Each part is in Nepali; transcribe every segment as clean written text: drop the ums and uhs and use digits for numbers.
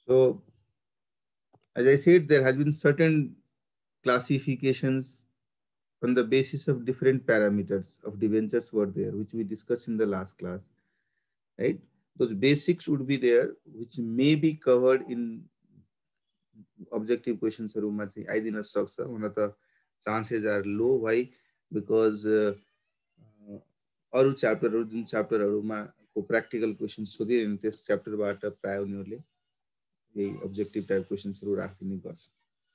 So, as I said, there has been certain classifications on the basis of different parameters of debentures were there, which we discussed in the last class, right? Those basics would be there, which may be covered in objective questions. I didn't सक्छ हुन त chances are low. Why? Because अरू च्याप्टरहरू जुन च्याप्टरहरूमा को प्र्याक्टिकल क्वेसन्स सोधिरहने त्यस च्याप्टरबाट प्राय उनीहरूले यही अब्जेक्टिभ टाइप क्वेसन्सहरू राखिदिने गर्छ।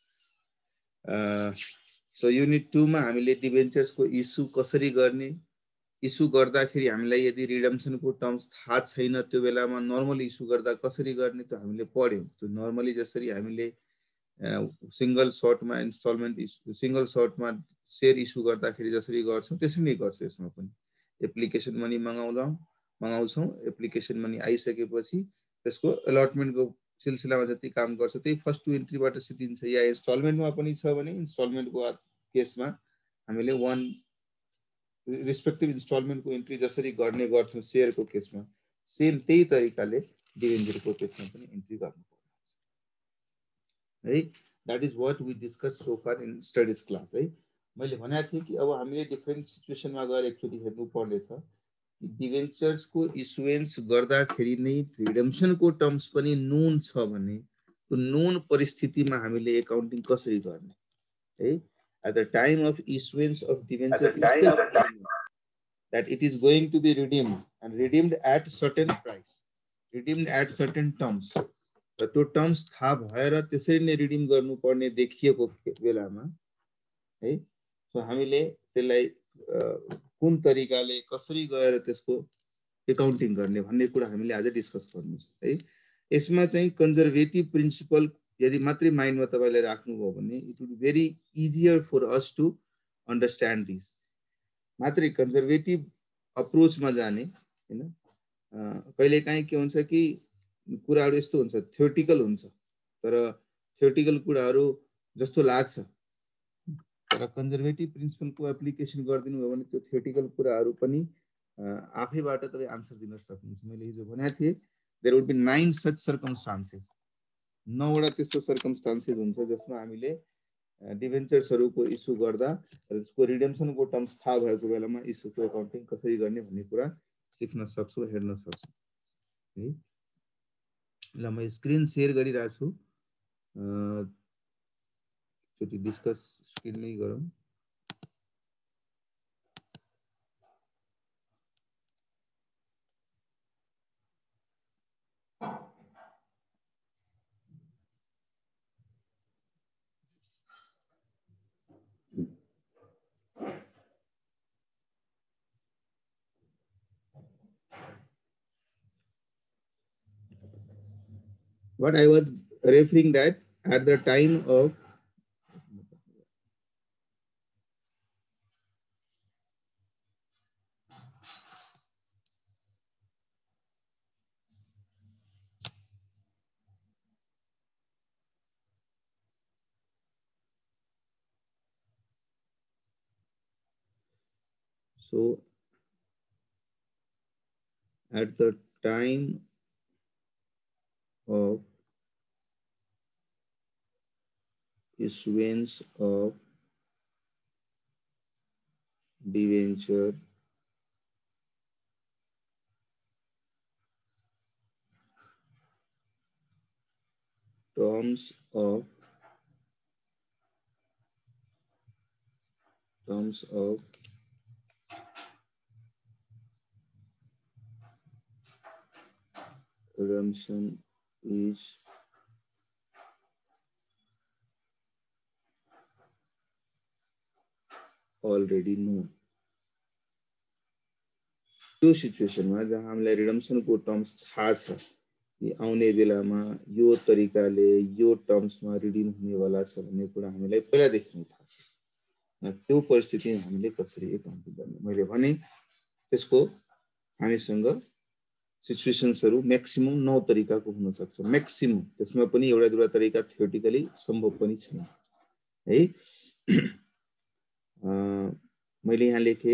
सो युनिट 2 मा हामीले डिबेन्चर्सको इस्यु कसरी गर्ने, इस्यु गर्दाखेरि हामीलाई यदि रिडम्सनको टर्म्स थाहा छैन त्यो बेलामा नर्मल इस्यु गर्दा कसरी गर्ने त्यो हामीले पढ्यौँ। त्यो नर्मली जसरी हामीले सिंगल सर्टमा इन्स्टलमेन्ट सिंगल सर्टमा शेयर इस्यु गर्दाखेरि जसरी गर्छौँ त्यसरी नै गर्छ। यसमा पनि एप्लिकेसन मनी मगाउँछौँ, एप्लिकेसन मनी आइसकेपछि त्यसको अलटमेन्टको सिलसिलामा जति काम गर्छ त्यही फर्स्ट टु एन्ट्रीबाट सिद्धिन्छ। या इन्स्टलमेन्टमा पनि छ भने इन्स्टलमेन्टको केसमा हामीले वान रिस्पेक्टिभ इन्स्टलमेन्टको एन्ट्री जसरी गर्ने गर्थ्यौँ शेयरको केसमा, सेम त्यही तरिकाले डिबेन्चरको केसमा पनि एन्ट्री गर्नुपर्छ है। That is what we discuss so far in studies class है। मैले भनेको थिएँ कि अब हामीले डिफ्रेन्ट सिचुएसनमा गएर एकचोटि हेर्नु पर्नेछ। डिबेन्चर्सको इस्युएन्स गर्दाखेरि नै रिडेम्सनको टर्म्स पनि नोन छ भने त्यो नोन परिस्थितिमा हामीले एकाउन्टिङ कसरी गर्ने है। At the time of issuance of debenture that it is going to be redeemed and redeemed at certain price, redeemed at certain terms, र त्यो टर्म्स थाहा भएर त्यसरी नै रिडिम गर्नुपर्ने देखिएको बेलामा है, सो हामीले त्यसलाई कुन तरिकाले कसरी गएर त्यसको एकाउन्टिङ गर्ने भन्ने कुरा हामीले आज डिस्कस गर्नु छ है। यसमा चाहिँ कन्जर्भेटिभ प्रिन्सिपल यदि मात्रै माइन्डमा तपाईले राख्नुभयो भने it would be very easier for us to understand this. मात्रै कन्जर्भेटिभ अप्रोचमा जाने हैन। कहिलेकाहीँ के हुन्छ कि कुराहरू यस्तो हुन्छ, थ्योरेटिकल हुन्छ, तर थ्योरेटिकल कुराहरू जस्तो लाग्छ, तर कन्जर्भेटिभ प्रिन्सिपलको एप्लिकेसन गरिदिनु भयो भने त्यो थ्योरेटिकल कुराहरू पनि आफैबाट तपाईँ आन्सर दिन सक्नुहुन्छ। मैले हिजो भनेको थिएँ there would be 9 such circumstances, 9 वटा त्यस्तो सर्कमस्टान्सेस हुन्छ जसमा हामीले डिबेन्चर्सहरूको इस्यु गर्दा त्यसको रिडेम्सनको टर्म्स थाहा भएको बेलामा इस्युको एकाउन्टिङ कसरी गर्ने भन्ने कुरा सिक्न सक्छौँ, हेर्न सक्छौँ है। ल म स्क्रिन शेयर गरिरहेको छु, एकचोटि डिस्कस स्क्रिनमै गरौँ। What I was referring that at the time of at the time of issuance of debenture terms of redemption is already known। त्यो सिचुएसनमा जहाँ हामीलाई रिडम्सनको टर्म्स थाहा छ कि आउने बेलामा यो तरिकाले यो टर्म्समा रिडिम हुनेवाला छ भन्ने कुरा हामीलाई पहिलादेखि नै थाहा छ, त्यो परिस्थितिमा हामीले कसरी एकाउन्टिङ गर्ने। मैले भने त्यसको हामीसँग सिचुएसन्सहरू म्याक्सिमम 9 तरिकाको हुन सक्छ, म्याक्सिमम। त्यसमा पनि एउटा दुईवटा तरिका थ्योरेटिकली सम्भव पनि छैन है। मैले यहाँ लेखे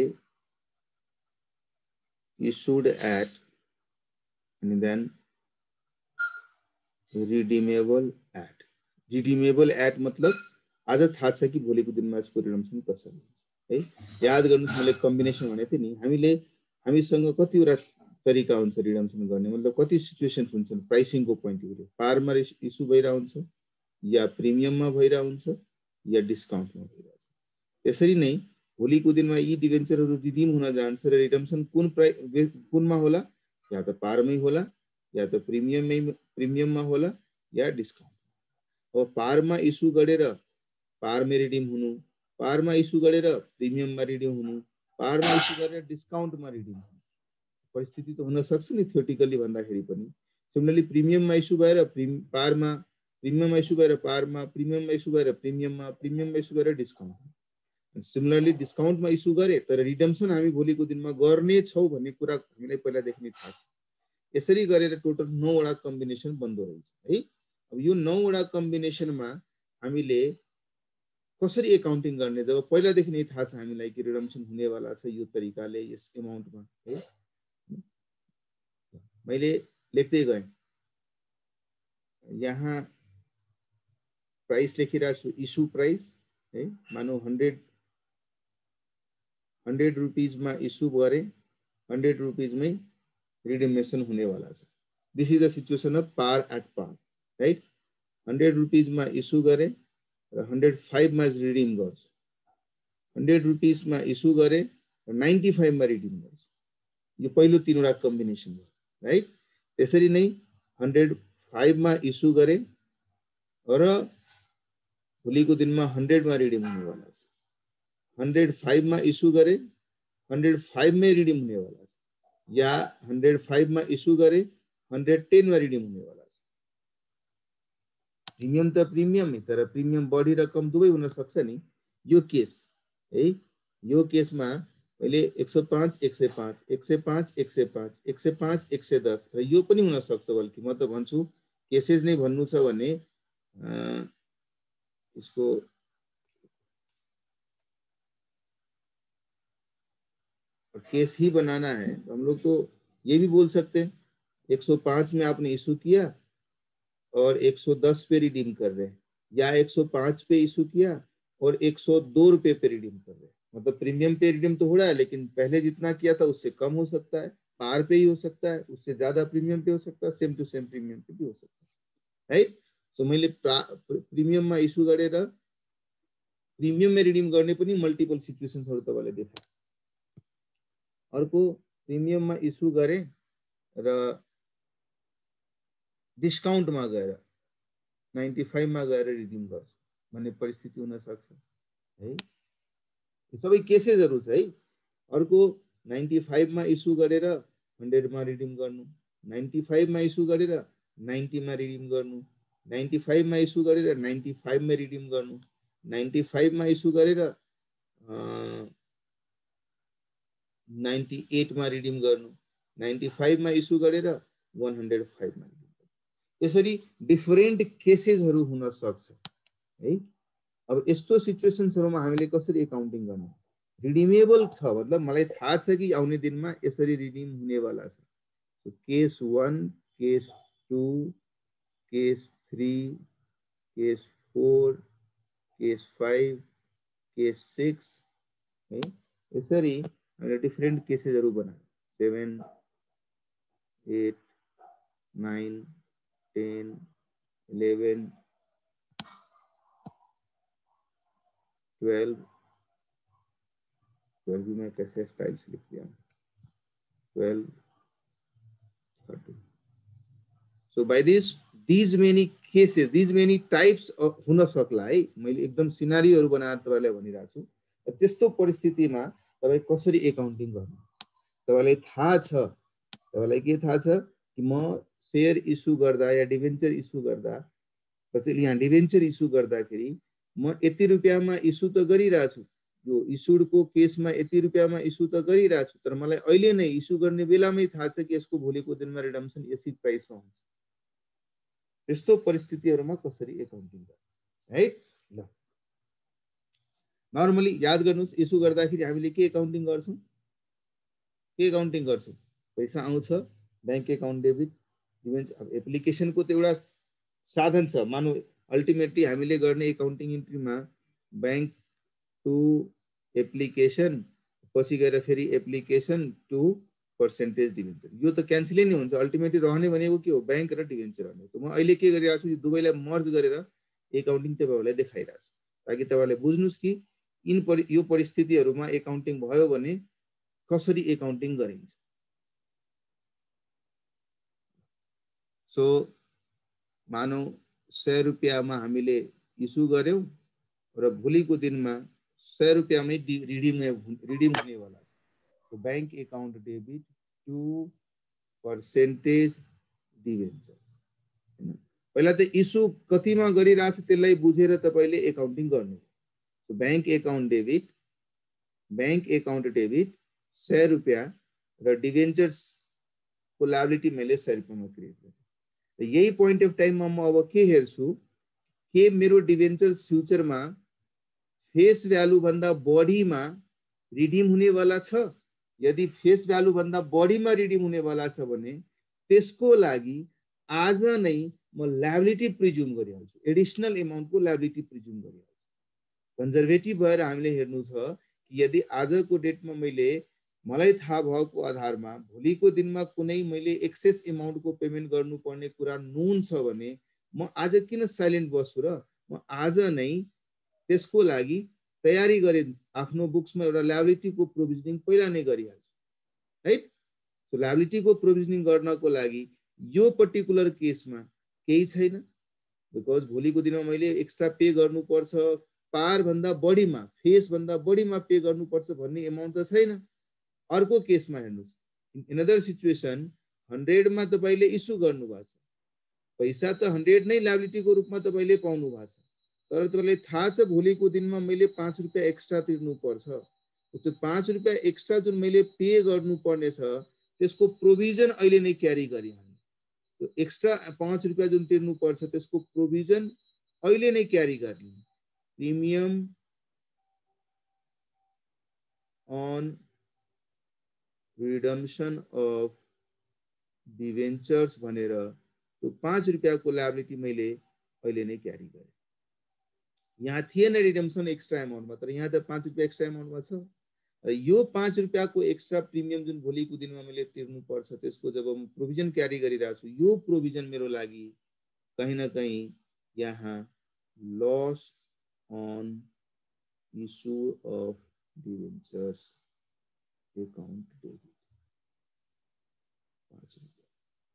issued at and then redeemable at. Redeemable at मतलब आज थाहा छ कि भोलिको दिनमा यसको रिडम्सन कसरी हुन्छ है। याद गर्नुस् मैले कम्बिनेसन भनेको थिएँ नि, हामीसँग कतिवटा तरिका हुन्छ रिडम्सन गर्ने, मतलब कति सिचुएसन हुन्छन् प्राइसिङको पोइन्ट अफ भ्यू। पारमा इस्यु भइरहेको हुन्छ, या प्रिमियममा भइरहेको हुन्छ, या डिस्काउन्टमा भइरहेको छ। त्यसरी नै भोलिको दिनमा यी डिभेन्चरहरू रिडिम हुन जान्छ र रिडम्सन कुनमा होला, या त पारमै होला, या त प्रिमियममा होला, या डिस्काउन्ट। अब पारमा इस्यु गरेर पारमै रिडिम हुनु, पारमा इस्यु गरेर प्रिमियममा रिडिम हुनु, पारमा इस्यु गरेर डिस्काउन्टमा रिडिम हुनु, परिस्थिति त हुन सक्छ नि थियोरिटिकली भन्दाखेरि पनि। सिमिलरली प्रिमियममा इस्यु भएर पारमा, प्रिमियममा इस्यु भएर पारमा, प्रिमियममा इस्यु भएर प्रिमियममा, प्रिमियममा इस्यु भएर डिस्काउन्ट। सिमिलरली डिस्काउन्टमा इस्यु गरे तर रिडम्सन हामी भोलिको दिनमा गर्ने छौँ भन्ने कुरा हामीलाई पहिलादेखि नै थाहा छ। यसरी गरेर टोटल 9 वटा कम्बिनेसन बन्दो रहेछ है। अब यो 9 वटा कम्बिनेसनमा हामीले कसरी एकाउन्टिङ गर्ने, जब पहिलादेखि नै थाहा छ हामीलाई कि रिडम्सन हुनेवाला छ यो तरिकाले यस एमाउन्टमा है। मैले लेख्दै गएँ, यहाँ प्राइस लेखिरहेको छु, इस्यु प्राइस है। मानौ 100 रुपिजमा इस्यु गरे, 100 रुपिजमै रिडिमेसन हुनेवाला छ। This is the situation of par at par right. 100 रुपिजमा इस्यु गरे र 105 मा रिडिम गर्छु, 100 रुपिजमा इस्यु गरे र 95 मा रिडिम गर्छु। यो पहिलो 3 वटा कम्बिनेसन हो राइट। त्यसरी नै 105 मा इस्यु गरे र भोलिको दिनमा 100 मा रिडिम हुनेवाला छ। 105 मा इस्यु गरे 105 मै रिडिम हुनेवाला छ, या 105 मा इस्यु गरे 110 मा रिडिम हुनेवाला छ। प्रिमियम त प्रिमियम है, तर प्रिमियम बढी र कम दुवै हुन सक्छ नि। यो केस है, यो केसमा मैले 105 105 105 105 105 110 र यो पनि हुन सक्छ। बल्कि म त भन्छु केसेस नै भन्नु छ भने इसको केस ही बनाना है। हम लोग तो ये भी बोल सकते हैं 105 में आपने इशू किया और 110 पे रिडीम कर रहे हैं, या 105 पे इशू किया और 102 रुपए पे रिडीम कर रहे हैं। मतलब प्रीमियम पे रिडीम तो हो रहा है, लेकिन पहले जितना किया था उससे कम हो सकता है, पार पे ही हो सकता है, उससे ज्यादा प्रीमियम पे हो सकता है, सेम टू सेम प्रीमियम पे भी हो सकता है राइट। सो मैले प्रिमियममा इशू गरेर प्रिमियममा रिडीम गर्ने पनि मल्टिपल सिचुएसन्सहरु तपाईलाई देखाए। अर्को प्रिमियममा इशू गरे र डिस्काउन्टमा गएर 95 मा गएर रिडीम गर्छु भन्ने परिस्थिति हुन सक्छ है। यो सबै केसेसहरु छ है। अर्को 95 मा इशू गरेर 100 मा रिडीम गर्नु, 95 मा इशू गरेर 90 मा रिडीम गर्नु, 95 मा इशू गरेर 95 मा रिडीम गर्नु, 95 मा इशू गरेर 98 मा रिडीम गर्नु, 95 मा इशू गरेर 105 मा। यसरी डिफरेन्ट केसेसहरु हुन सक्छ है। अब यस्तो सिचुएसन्सहरुमा हामीले कसरी एकाउन्टिङ गर्ने? रिडिमेबल छ मतलब मलाई थाहा छ कि आउने दिनमा यसरी रिडीम हुनेवाला छ। So case 1, case 2, case 3, case 4, case 5, case 6 है। यसरी हामीले डिफरेन्ट केसेसहरु बनाए 7, 8, 9, 10, 11, 12 भी मैं कैसे स्टाइल से लिख दिया 12, 13। So by these many cases, these many types of हुन सक्ला है। मैले एकदम सिनारियोहरु बनाएर तपाईलाई भनिरहेको छु। त्यस्तो परिस्थितिमा तपाई कसरी एकाउन्टिङ गर्नु? तपाईलाई थाहा छ, तपाईलाई के थाहा छ कि म शेयर इशू गर्दा या डिभेन्चर इशू गर्दा, कसैले यहाँ डिभेन्चर इशू गर्दाखेरि म यति रुपैयाँमा इशू त गरिरहेको छु, यो इशुडको केसमा यति रुपैयाँमा इशू त गरिरहेको छु, तर मलाई अहिले नै इशू गर्ने बेलामै थाहा छ कि यसको भोलिको दिनमा रिडम्सन यति प्राइसमा हुन्छ। त्यस्तो परिस्थितिहरुमा कसरी एकाउन्टिङ गर्ने है? ल नर्मली याद गर्नुस्, इशू गर्दाखेरि हामीले के एकाउन्टिङ गर्छौं? के एकाउन्टिङ गर्छौं? पैसा आउँछ, बैंक एकाउन्ट डेबिट, डिभेन्चर। अब एप्लिकेसनको त एउटा साधन छ। मानौ अल्टिमेटली हामीले गर्ने एकाउन्टिङ इन्ट्रीमा बैंक टु एप्लिकेसन, पछि गएर फेरि एप्लिकेसन टु पर्सेन्टेज डिभेन्चर, यो त क्यान्सलै नै हुन्छ। अल्टिमेटली रहने भनेको के हो, बैंक र डिभेन्चर रहने। म अहिले के गरिरहेको छु, यो दुवैलाई मर्ज गरेर एकाउन्टिङ तपाईँहरूलाई देखाइरहेको छु, ताकि तपाईँहरूले बुझ्नुहोस् कि यो परिस्थितिहरूमा एकाउन्टिङ भयो भने कसरी एकाउन्टिङ गरिन्छ। सो मानौ 100 रुपियाँमा हामीले इस्यु गर्यौं र भोलिको दिनमा 100 रुपियाँमै रिडिम हुनेवाला छ। So bank account debit to percentage debentures. पहिला त इस्यु कतिमा गरिरहेछ त्यसलाई बुझेर तपाईँले एकाउन्टिङ गर्नु। सो बैंक एकाउन्ट डेबिट 100 रुपियाँ र डिभेन्चर्स को लायबिलिटी मैले 100 रुपियाँमा क्रिएट गरेँ। यही पोइन्ट अफ टाइममा म अब के हेर्छु, के मेरो डिभेन्चर्स फ्युचरमा फेस भ्यालु भन्दा बढीमा रिडिम हुनेवाला छ। यदि फेस भ्यालु भन्दा बढीमा रिडिम हुनेवाला छ भने त्यसको लागि आज नै म लायबिलिटी प्रिज्युम गरिहाल्छु, एडिसनल एमाउन्टको लायबिलिटी प्रिज्युम गरिहाल्छु। कन्जर्भेटिभ भएर हामीले हेर्नु छ कि यदि आजको डेटमा मलाई थाहा भएको आधारमा भोलिको दिनमा कुनै मैले एक्सेस एमाउन्टको पेमेन्ट गर्नुपर्ने कुरा नोन छ भने म आज किन साइलेन्ट बस्छु र म आज नै त्यसको लागि तयारी गरे, आफ्नो बुक्समा एउटा लायबिलिटीको प्रोभिजनिङ पहिला नै गरिहाल्छु, राइट। सो लायबिलिटीको प्रोभिजनिङ गर्नको लागि यो पर्टिकुलर केसमा केही छैन, बिकज भोलिको दिनमा मैले एक्स्ट्रा पे गर्नुपर्छ, पार भन्दा बढीमा, फेस भन्दा बढीमा पे गर्नुपर्छ भन्ने एमाउन्ट त छैन। अर्को केसमा हेर्नुस्, इन अदर सिचुएसन 100 मा तपाईले इस्यु गर्नु भएको छ, पैसा त 100 नै लायबिलिटीको रूपमा तपाईले पाउनु भएको छ, तर तपाईलाई थाहा छ भोलिको दिनमा मैले 5 रुपैयाँ एक्स्ट्रा तिर्नु पर्छ। त्यो 5 रुपैयाँ एक्स्ट्रा जुन मैले पे गर्नु पर्ने छ त्यसको प्रोभिजन अहिले नै क्यारी गरिहाल्नु। त्यो एक्स्ट्रा 5 रुपैयाँ जुन तिर्नु पर्छ त्यसको प्रोभिजन अहिले नै क्यारी गर्ने। Premium on redemption of debentures भनेर त्यो 5 रुपैयाँको लायबिलिटी मैले अहिले नै क्यारी गरेँ। यहाँ थिएन रिडम्सन एक्स्ट्रा एमाउन्टमा, तर यहाँ त 5 रुपैयाँ एक्स्ट्रा एमाउन्टमा छ। र यो 5 रुपैयाँको एक्स्ट्रा प्रिमियम जुन भोलिको दिनमा मैले तिर्नु पर्छ त्यसको जब म प्रोभिजन क्यारी गरिरहेको छु, यो प्रोभिजन मेरो लागि कहीं न कहीं यहाँ loss on issue of debentures account debit 5 रुपैयाँ।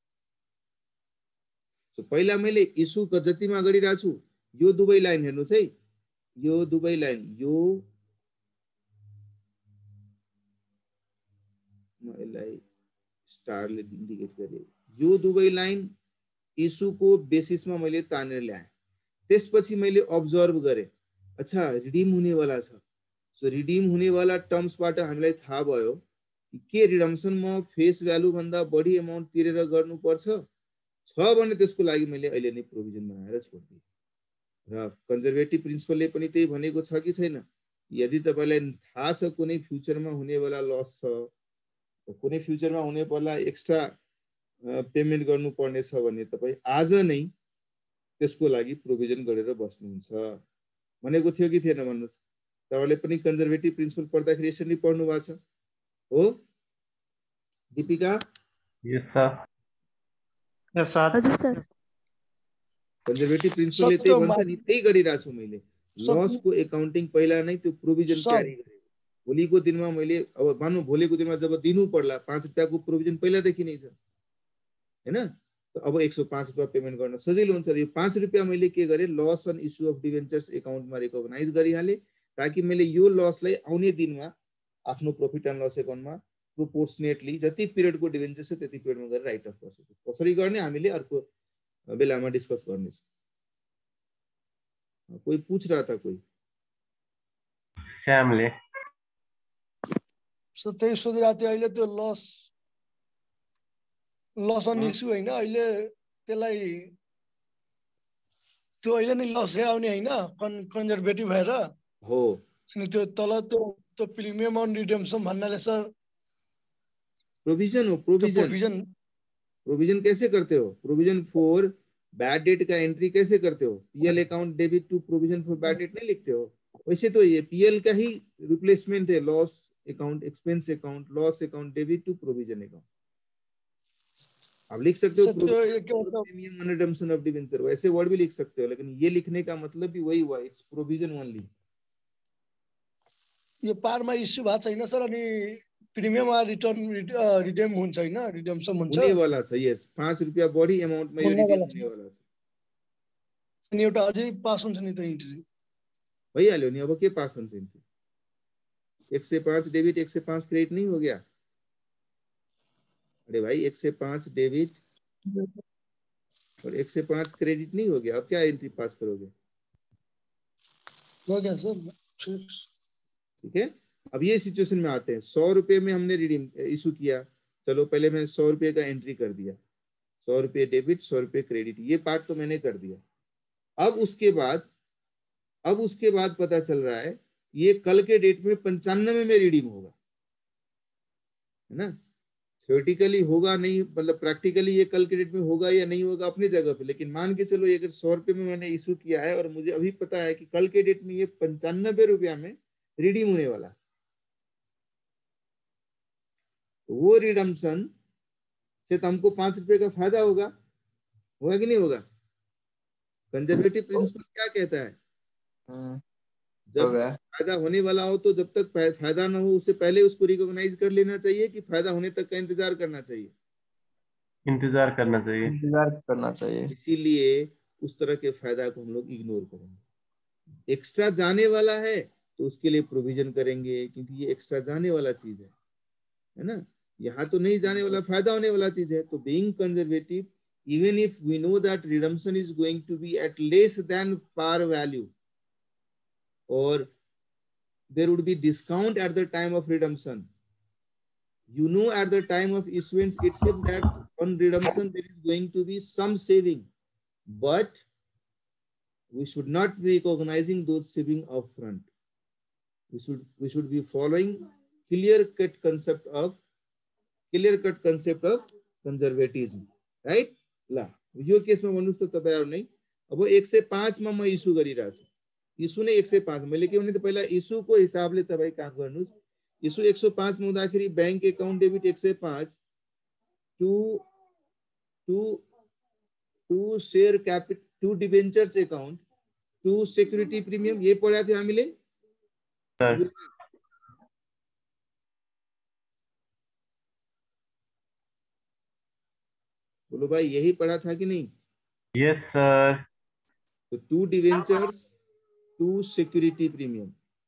सो पहिला मैले इस्यु जतिमा गरिरहेको छु यो दुवै लाइन हेर्नुस् है, यो दुवै लाइन, यो म यसलाई स्टारले इन्डिकेट गरे, यो दुवै लाइन इस्युको बेसिसमा मैले तानेर ल्याएँ। त्यसपछि मैले अब्जर्भ गरेँ, अच्छा रिडिम हुनेवाला छ। सो रिडिम हुनेवाला टर्म्सबाट हामीलाई थाहा भयो के रिडम्सन म फेस भ्यालु भन्दा बढी एमाउन्ट तिरेर गर्नुपर्छ छ भने त्यसको लागि मैले अहिले नै प्रोभिजन बनाएर छोड्दिएँ। र कन्जर्भेटिभ प्रिन्सिपलले पनि त्यही भनेको छ कि छैन, यदि तपाईलाई थाहा छ कुनै फ्युचरमा हुनेवाला लस छ, कुनै फ्युचरमा हुनेवाला एक्स्ट्रा पेमेन्ट गर्नुपर्ने छ भने तपाईँ आज नै त्यसको लागि प्रोभिजन गरेर बस्नुहुन्छ भनेको थियो कि थिएन भन्नुहोस्। तपाईले पनि कन्जर्भेटिभ प्रिन्सिपल पढ्दाखेरि यसरी पढ्नु भएको छ हो Deepika? Yes sir. Yes sir. हजुर सर। कन्जर्भेटिभ प्रिन्सिपलले त्यही भन्छ नि, त्यही गरिरहेको छु मैले। लसको एकाउन्टिङ पहिला नै त्यो प्रोभिजन क्यारी गरेँ। भोलिको दिनमा मैले अब मानौ भोलिको दिनमा जब दिनु पर्ला 5 रुपैयाँको प्रोभिजन पहिलादेखि नै छ हैन, अब 105 रुपैयाँ पेमेन्ट गर्न सजिलो हुन्छ। यो 5 रुपैयाँ मैले के गरेँ, loss on issue of debentures एकाउन्टमा रिकग्नाइज गरिहालेँ, ताकि मैले यो लसलाई आउने दिनमा आफ्नो प्रॉफिट एन्ड लस एकाउन्टमा प्रोपोर्सनेटली जति पिरियडको डिभेन्चर छ त्यति पिरियडमा गरेर राइट अफ गर्छु। कसरी गर्ने हामीले अर्को बेलामा डिस्कस गर्नेछौँ। कोही पूछ रहा था कोही? श्यामले सो त्यही सोधिरहेको थियो। अहिले त्यो लस अन इस्यु हैन, अहिले त्यसलाई त्यो अहिले नै लसै आउने हैन कन्जर्भेटिभ भएर हो। अनि त्यो तल त्यो प्रिमियम अन रिडेम्पसन भन्नाले सर प्रोविजन हो। प्रोविजन कैसे करते हो? प्रोविजन फॉर बैड डेट का एंट्री कैसे करते हो, PL account debit to provision for bad debt नहीं लिखते हो, वैसे तो ये पीएल का ही रिप्लेसमेंट है, loss account, expense account, loss account debit to provision account. आप लिख सकते हो premium on redemption of debenture, वैसे वर्ड भी लिख सकते हो, लेकिन ये लिखने का मतलब भी वही हुआ, इट्स प्रोविजन ओनली। यो पारमा इश्यू भएको छैन सर, अनि प्रिमियममा रिडेम हुन्छ हैन, रिडेम्सन हुन्छ होने वाला छ, यस 5 रुपैयाँ बढी अमाउन्टमा यो रिडीम हुने वाला छ। अनि एउटा अझै पास हुन्छ नि त इन्ट्री, भइहाल्यो नि, अब के पास हुन्छ इन्ट्री, 105 डेबिट 105 क्रेडिट नहीं हो गया, अरे भाई 105 डेबिट और 105 क्रेडिट नहीं हो गया, अब क्या एंट्री पास करोगे, हो गया सर, ठीक है। अब ये सिचुएशन में आते हैं, 100 रुपए में हमने रिडीम इशू किया, चलो पहले मैंने 100 रुपए का एंट्री कर दिया, 100 रुपए डेबिट 100 रुपए क्रेडिट, ये पार्ट तो मैंने कर दिया। अब उसके बाद पता चल रहा है ये कल के डेट में 95 में रिडीम होगा, है ना। थ्योरेटिकली होगा नहीं, मतलब प्रैक्टिकली ये कल के डेट में होगा या नहीं होगा अपनी जगह पे, लेकिन मान के चलो अगर 100 रुपए में मैंने इशू किया है और मुझे अभी पता है कि कल के डेट में ये 95 रुपया में रिडीम होने वाला, तो वो रिडम्पशन से तो हमको 5 रुपए का फायदा होगा कि नहीं होगा। कंजर्वेटिव प्रिंसिपल क्या कहता है, जब फायदा होने वाला हो तो जब तक फायदा ना हो उससे पहले उसको रिकॉग्नाइज कर लेना चाहिए कि फायदा होने तक का इंतजार करना चाहिए, इंतजार करना चाहिए। इसीलिए उस तरह के फायदा को हम लोग इग्नोर करेंगे। एक्स्ट्रा जाने वाला है तो उसके लिए प्रोविजन करेंगे, क्योंकि ये एक्स्ट्रा जाने वाला चीज है ना, यहाँ तो नहीं जाने वाला, फायदा होने वाला चीज है। तो being conservative, even if we know that redemption is going to be at less than par value, or there would be discount at the time of redemption, you know at the time of issuance itself that on redemption there is going to be some saving, but we should not be recognizing those saving upfront. We should be following clear cut concept of conservatism, right? ला यो केसमा भन्नुस् त तपाईहरु नै, अब 105 मा म इशु गरिरहेको छु, इशु नै 105, मैले के भने त पहिला इशु को हिसाबले तपाई काम गर्नुस्। इशु 105 मा हुँदाखेरि bank account debit 105 to share capital to debentures account to security premium, ये पढ्या थियो हामीले सर। बोलो भाई, यही पढ़ा था कि नहीं? Yes sir. तो 2 डिवेंचर्स 2 सिक्योरिटी प्रीमियम,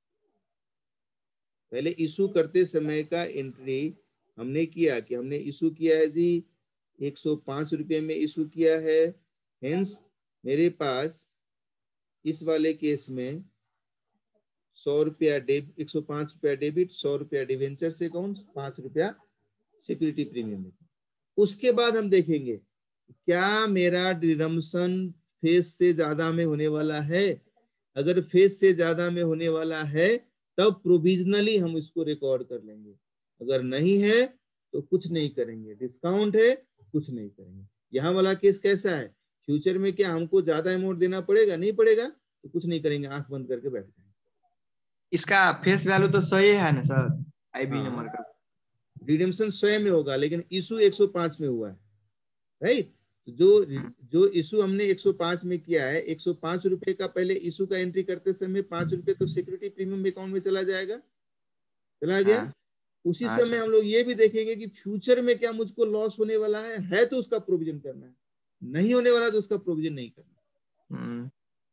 पहले इशू करते समय का एंट्री हमने किया कि हमने इशू किया है जी 105 रुपए में इशू किया है, हेंस मेरे पास इस वाले केस में 100 रुपया 105 रुपया डेबिट, 100 रुपया डिवेंचर से अकाउंट, 5 रुपया सिक्योरिटी प्रीमियम। उसके बाद हम देखेंगे क्या मेरा रिडम्पशन फेज से ज्यादा में होने वाला है। अगर फेज से ज्यादा में होने वाला है तब प्रोविजनली हम इसको रिकॉर्ड कर लेंगे, अगर नहीं है तो कुछ नहीं करेंगे, डिस्काउंट है कुछ नहीं करेंगे। यहाँ वाला केस कैसा है, फ्यूचर में क्या हमको ज्यादा अमाउंट देना पड़ेगा, नहीं पड़ेगा, तो कुछ नहीं करेंगे, आंख बंद करके बैठ जाएंगे। इसका फेस वैल्यू तो 100 है ना सर, आईबी नंबर का रिडेम्पशन 100 में होगा, लेकिन इशू 105 में हुआ है, राइट। जो इशू हमने 105 में किया है, 105 रुपए का पहले इशू का एंट्री करते समय 5 रुपए तो सिक्योरिटी प्रीमियम अकाउंट में चला जाएगा, चला गया। उसी समय हम लोग ये भी देखेंगे कि फ्यूचर में क्या मुझको लॉस होने वाला है तो उसका प्रोविजन करना है, नहीं होने वाला तो उसका प्रोविजन नहीं करना,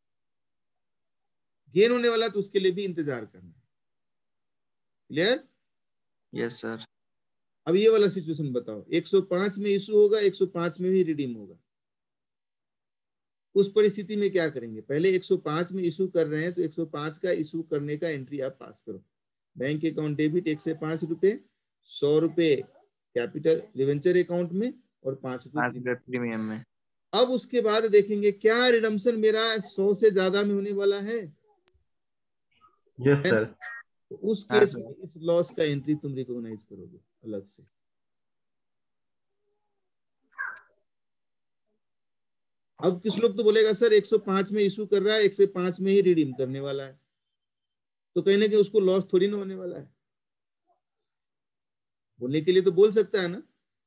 गेन होने वाला तो उसके लिए भी इंतजार करना है। क्लियर? Yes sir. अब ये वाला सिचुएशन बताओ, 105 में इशू होगा, 105 में भी रिडीम होगा, उस परिस्थिति में क्या करेंगे? पहले 105 में इशू कर रहे हैं तो 105 का इशू करने का एंट्री आप पास करो, बैंक अकाउंट डेबिट 105 रुपए, 100 रुपए कैपिटल डिवेंचर अकाउंट में और 5 रुपए प्रीमियम में। अब उसके बाद देखेंगे क्या रिडम्पशन मेरा 100 से ज्यादा में होने वाला है। Yes sir. तो उस केस में इस लॉस का एंट्री तुम रिकॉग्नाइज करोगे अलग से। अब कुछ लोग तो बोलेगा सर 105 में इशू कर रहा है, 105 में ही रिडीम करने वाला है, तो कहीं ना कहीं उसको लॉस थोड़ी ना होने वाला है। बोलने के लिए तो बोल सकता है ना,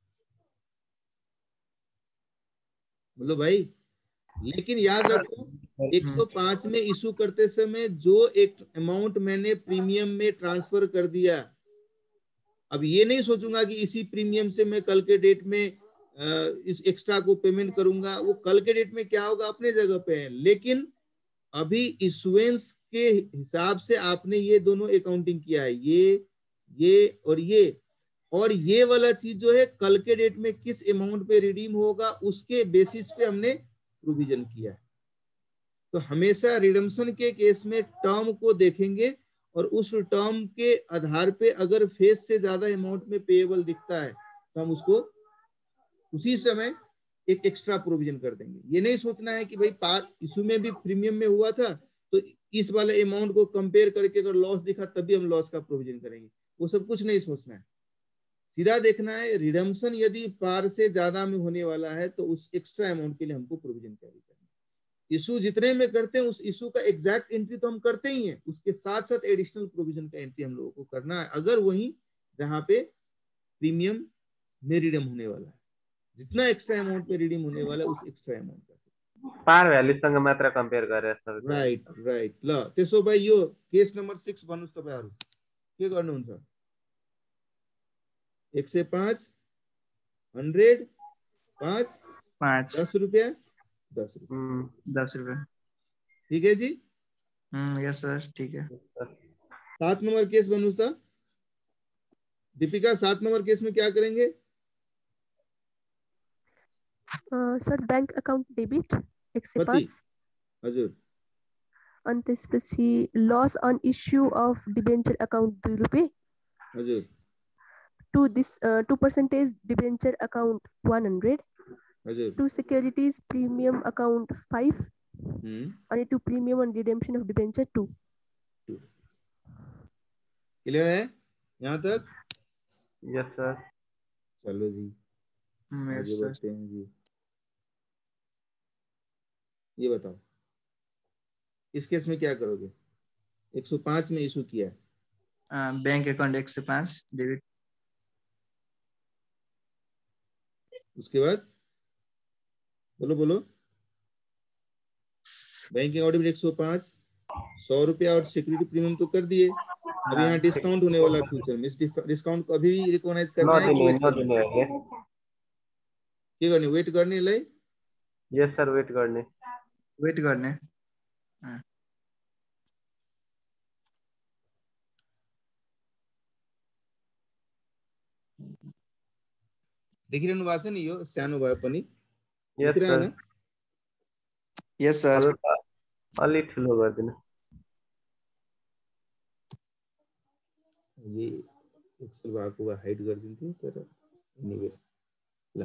बोलो भाई। लेकिन याद रखो 105 में इशू करते समय जो एक अमाउंट मैंने प्रीमियम में ट्रांसफर कर दिया, अब ये नहीं सोचूंगा कि इसी प्रीमियम से मैं कल के डेट में इस एक्स्ट्रा को पेमेंट करूंगा। वो कल के डेट में क्या होगा अपने जगह पे है, लेकिन अभी इशुएंस के हिसाब से आपने ये दोनों अकाउंटिंग किया है, ये और ये वाला चीज जो है कल के डेट में किस अमाउंट पे रिडीम होगा उसके बेसिस पे हमने प्रोविजन किया है। तो हमेशा रिडम्पशन के केस में टर्म को देखेंगे और उस टर्म के आधार पे अगर फेस से ज्यादा अमाउंट में पेएबल दिखता है तो हम उसको उसी समय एक एक्स्ट्रा प्रोविजन कर देंगे। ये नहीं सोचना है कि भाई पार इशू में भी प्रीमियम में हुआ था तो इस वाले अमाउंट को कंपेयर करके अगर लॉस दिखा तभी हम लॉस का प्रोविजन करेंगे, वो सब कुछ नहीं सोचना है। सीधा देखना है रिडम्पशन यदि पार से ज्यादा में होने वाला है तो उस एक्स्ट्रा अमाउंट के लिए हमको प्रोविजन कैरी करना है। इशू जितने में करते हैं उस इशू का एग्जैक्ट एंट्री तो हम करते ही हैं, उसके साथ साथ एडिशनल प्रोविजन का एंट्री हम लोगों को करना है, अगर वही जहां पे प्रीमियम में रिडीम होने वाला है, जितना एक्स्ट्रा अमाउंट में रिडीम होने वाला है उस एक्स्ट्रा अमाउंट का पार भ्यालु सँग मात्र कम्पेयर गरेर सर। राइट। ल त्यसो भए यो केस नम्बर 6 भन्नुस् तपाईहरु के गर्नुहुन्छ? 105 100 5 10 रुपया 10 रुपया ठीक है जी? यस सर ठीक है। 7 नंबर केस भन्नुस् त दीपिका। 7 नंबर केस में क्या करेंगे? सर बैंक अकाउंट डेबिट 105 हजुर, अनि त्यसपछि loss on issue of debenture account 2 रुपैयाँ हजुर, to this 2% debenture account 100 हजुर, to securities premium account 5 and to premium on redemption of debenture 2। Clear है यहाँ तक? Yes sir. चलो जी आगे बढ़ते हैं जी। ये बताओ इस केस में क्या करोगे? 105 में इशू किया है, बैंक अकाउंट 105 डेबिट, उसके बाद बोलो बैंक अकाउंट डेबिट 105 100 रुपया और सिक्योरिटी प्रीमियम तो कर दिए। अब यहाँ डिस्काउंट होने वाला फ्यूचर में, इस डिस्काउंट को अभी रिकॉग्नाइज करना है कि वेट करने लाई? यस सर वेट करने देखिरहनु भएको छ नि, यो सानो भए पनि यस सर। यस सर अलि ठुलो गर्दिनु। ये एक्सेल भएको भए हाइड गरिदिन्थ्यो तर एनीवे ल।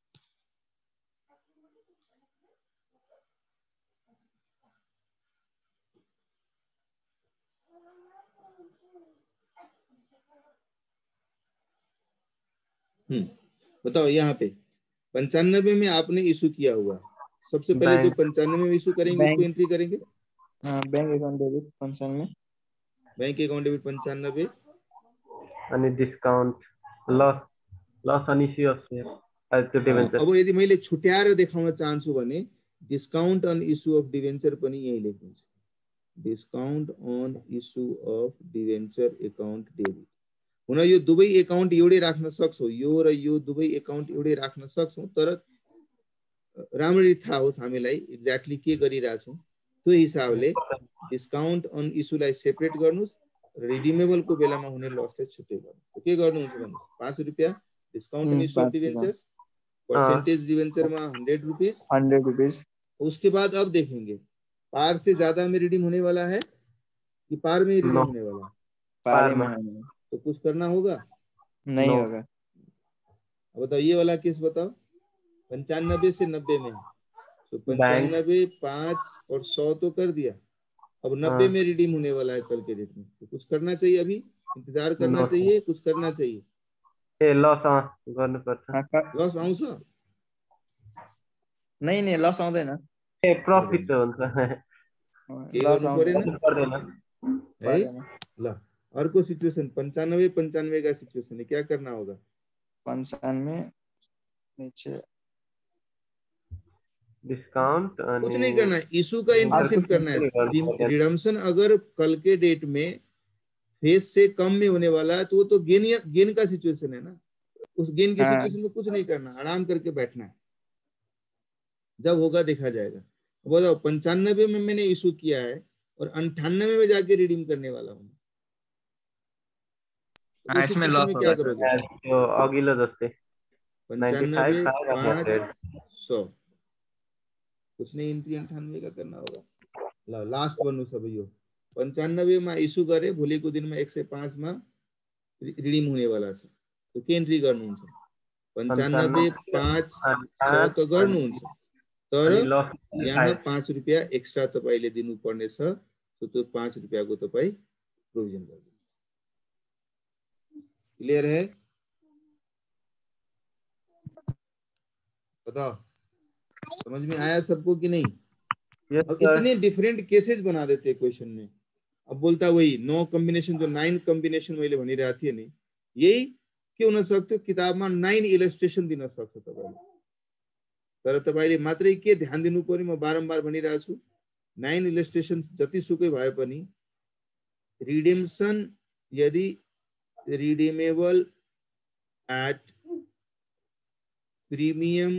बताओ यहाँ पे 95 में आपने इशू किया हुआ, सबसे पहले जो 95 में इशू करेंगे उसको एंट्री करेंगे। Bank account debit 95, bank account debit 95 अनि discount loss on issue of debenture. अब यदि मैले छुट्याएर देखाउन चाहन्छु भने discount on issue of debenture पनि यही लेख्दिन्छु, discount on issue of debenture account debit. हुन यो दुवै अकाउंट एउटै राख्न सक्छौ, यो र यो दुवै अकाउंट एउटै राख्न सक्छौ, तर राम्ररी थाहा होस् हामीलाई एक्ज्याक्टली के गरिरहेछौं त्यो हिसाबले डिस्काउन्ट अन इशूलाई सेपरेट गर्नुस्, रिडिमेबल को बेलामा हुने लसलाई छुट्टै गर्नुस्। के गर्नुहुन्छ भन्नु? 5 रुपैयाँ discount on issue of debentures, percentage debenture में 100 रुपीस। उसके बाद अब देखेंगे पार से ज्यादा में रिडीम होने वाला है कि पार में रिडीम होने वाला है? पार में। तो कुछ करना होगा? नहीं होगा। अब बताओ ये वाला केस बताओ, 95 से 90 में, तो 95 5 और 100 तो कर दिया, अब 90 में रिडीम होने वाला है कल के डेट में, तो कुछ करना चाहिए? अभी इंतजार करना चाहिए? कुछ करना चाहिए? लस गर्नुपर्छ। लस आउँछ नहीं नहीं लस आउँदैन प्रॉफिट हुन्छ के लस गर्नु परेन आउँदैन पर्दैन है पर्दैन ल अर्को सिचुएशन 95 का सिचुएशन है क्या करना होगा 95 नीचे डिस्काउंट कुछ नहीं करना है इशू का और एंट्री कुछ सिर्फ करना है नहीं करना होगा। रिडम्पशन अगर कल के डेट में फेस से कम में होने वाला है तो वो तो गेन का सिचुएशन है ना उस गेन के हाँ सिचुएशन में कुछ नहीं करना आराम करके बैठना है जब होगा देखा जाएगा बताओ 95 में मैंने इशू किया है और 98 में जाके रिडीम करने वाला हूँ तो हाँ उस इसमें सिचुएशन लस में क्या होगा सर करोगे त्यो अघिल्लो जस्तै 95 95 5 5 100 100 कुछ नहीं एंट्री 98 का करना होगा लास्ट बनो सब यो 95 में इशू करे भोलिको दिनमा 105 में रिडीम हुने वाला छ तो के एन्ट्री गर्नुहुन्छ 95 5 100 त गर्नुहुन्छ तर अनि लस यहाँ 5 रुपैयाँ एक्स्ट्रा तपाईले दिनुपर्ने छ तो त्यो 5 रुपैयाँको तपाई प्रोभिजन गर्नु क्लियर है बताओ समझ में आया सबको कि नहीं यस अब सर इतने डिफरेंट केसेस बना देते हैं क्वेश्चन में अब बोलता वही 9 कॉम्बिनेशन जो 9 कॉम्बिनेशन मैले भनिरहेको थिएँ नि यही के हुन सक्थ्यो किताबमा 9 इलस्ट्रेसन दिन सक्छ तपाईले तर तपाईले मात्रै के ध्यान दिनु पर्यो म बारम्बार भनिरहेको छु 9 इलस्ट्रेसन जति सुकै भए पनि रिडेम्पसन यदि redeemable at premium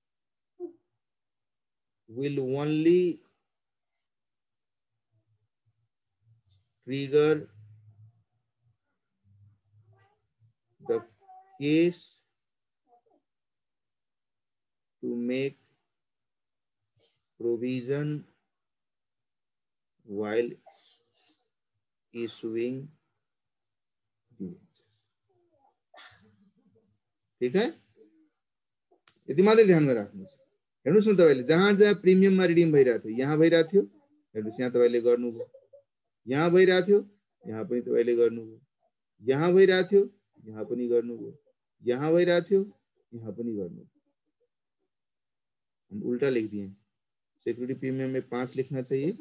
will only trigger the case to make provision while issuing debentures. ठीक है यति मात्रै ध्यानमा राख्नुहोस् हेर्नुस् न तपाईले जहाँ जहाँ प्रिमियममा रिडीम भइरहेको थियो यहाँ भइरहेको थियो हेर्नुस् यहाँ तपाईले गर्नुभयो यहाँ भइरहेको थियो यहाँ पनि तपाईले गर्नुभयो यहाँ भइरहेको थियो यहाँ पनि गर्नुभयो यहाँ भइरहेको थियो यहाँ पनि गर्नुभयो हम उल्टा लिख दिए सिक्योरिटी प्रीमियम में 5 लिखना चाहिए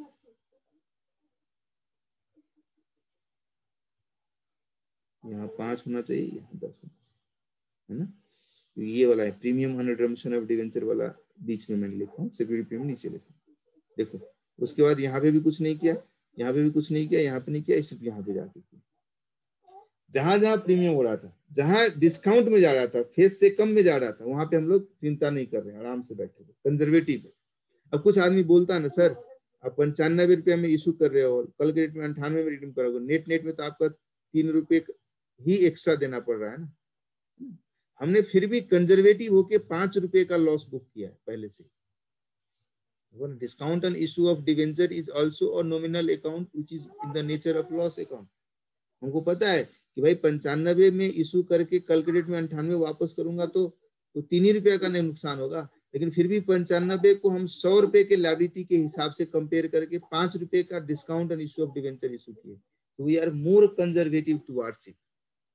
यहाँ 5 होना चाहिए यहाँ 10 होना चाहिए है ना ये वाला है premium on redemption of debenture वाला बीच में मैंने लिखा हूँ सिक्योरिटी प्रीमियम नीचे लिखा देखो उसके बाद यहाँ पे भी कुछ नहीं किया यहाँ पे भी कुछ नहीं किया यहाँ पे नहीं किया सिर्फ यहाँ पे जाके किया जहां जहां प्रीमियम हो रहा था जहां डिस्काउंट में जा रहा था फेस से कम में जा रहा था वहां पे हम लोग चिंता नहीं कर रहे हैं आराम से बैठे हुए कंजर्वेटिव है अब कुछ आदमी बोलता है ना सर आप 95 रुपये में इशू कर रहे हो कल के रेट में 98 में रिडीम करोगे नेट में तो आपका 3 रुपये ही एक्स्ट्रा देना पड़ रहा है ना हमने फिर भी कंजर्वेटिव होके 5 रुपए का लॉस बुक किया है पहले से discount on issue of debenture is also a nominal account which is in the nature of loss account हमको पता है कि भाई 95 में इशू करके कल के डेट में 98 वापस करूंगा तो 3 ही रुपया का नुकसान होगा लेकिन फिर भी 95 को हम 100 रुपए के लायबिलिटी के हिसाब से कंपेयर करके 5 रुपए का discount on issue of debenture issue किए तो we are more conservative towards it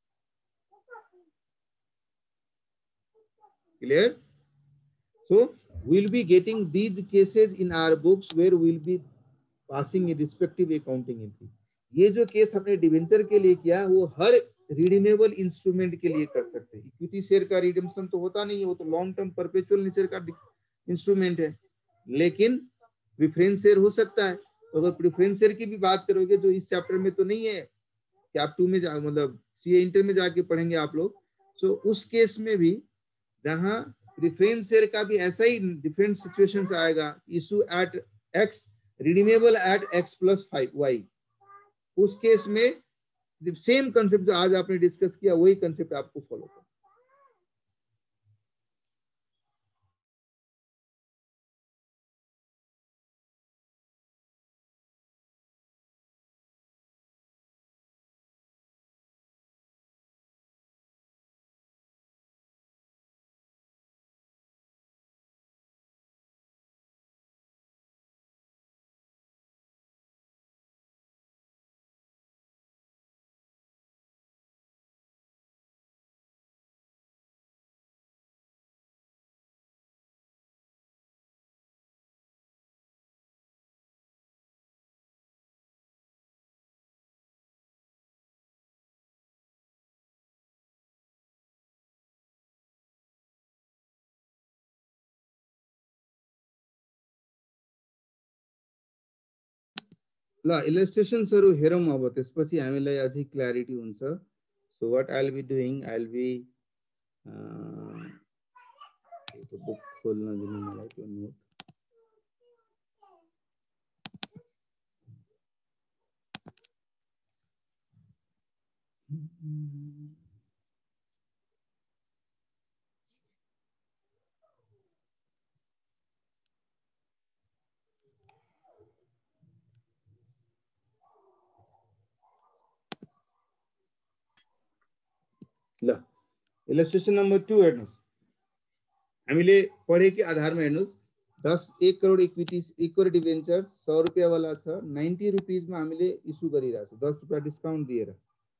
clear so we'll be getting these cases in our books where we'll be passing a respective accounting entry ये जो केस हमने डिवेंचर के लिए किया वो हर रिडीमेबल इंस्ट्रूमेंट के लिए कर सकते हैं इक्विटी शेयर का रिडम्पशन तो होता नहीं है वो तो लॉन्ग टर्म परपेचुअल नेचर का इंस्ट्रूमेंट है लेकिन प्रेफरेंस शेयर हो सकता है तो अगर प्रेफरेंस शेयर की भी बात करोगे जो इस चैप्टर में तो नहीं है कैप 2 में मतलब सीए इंटर में जाके पढ़ेंगे आप लोग तो उस केस में भी जहां प्रेफरेंस शेयर का भी ऐसा ही डिफरेंट सिचुएशंस आएगा issue at x redeemable at x + 5y उस केस में सेम कंसेप्ट जो आज आपने डिस्कस किया वही कंसेप्ट आपको फॉलो करना ल इलस्ट्रेशन्सहरु हेरौं अब त्यसपछि हामीलाई अझै क्ल्यारिटी हुन्छ so what I will be doing I will be book खोल्न दिनु मलाई त्यो नोट ल इलस्ट्रेसन नंबर 2 हेर्नुस् हामीले पढेकै आधारमा हेर्नुस् 1 करोड इक्विटी 1 करोड डिबेन्चर 100 रुपैयाँ वाला छ 90 रुपीस मा हामीले इस्यु गरिरहेको छ 10 रुपैयाँ डिस्काउन्ट दिएर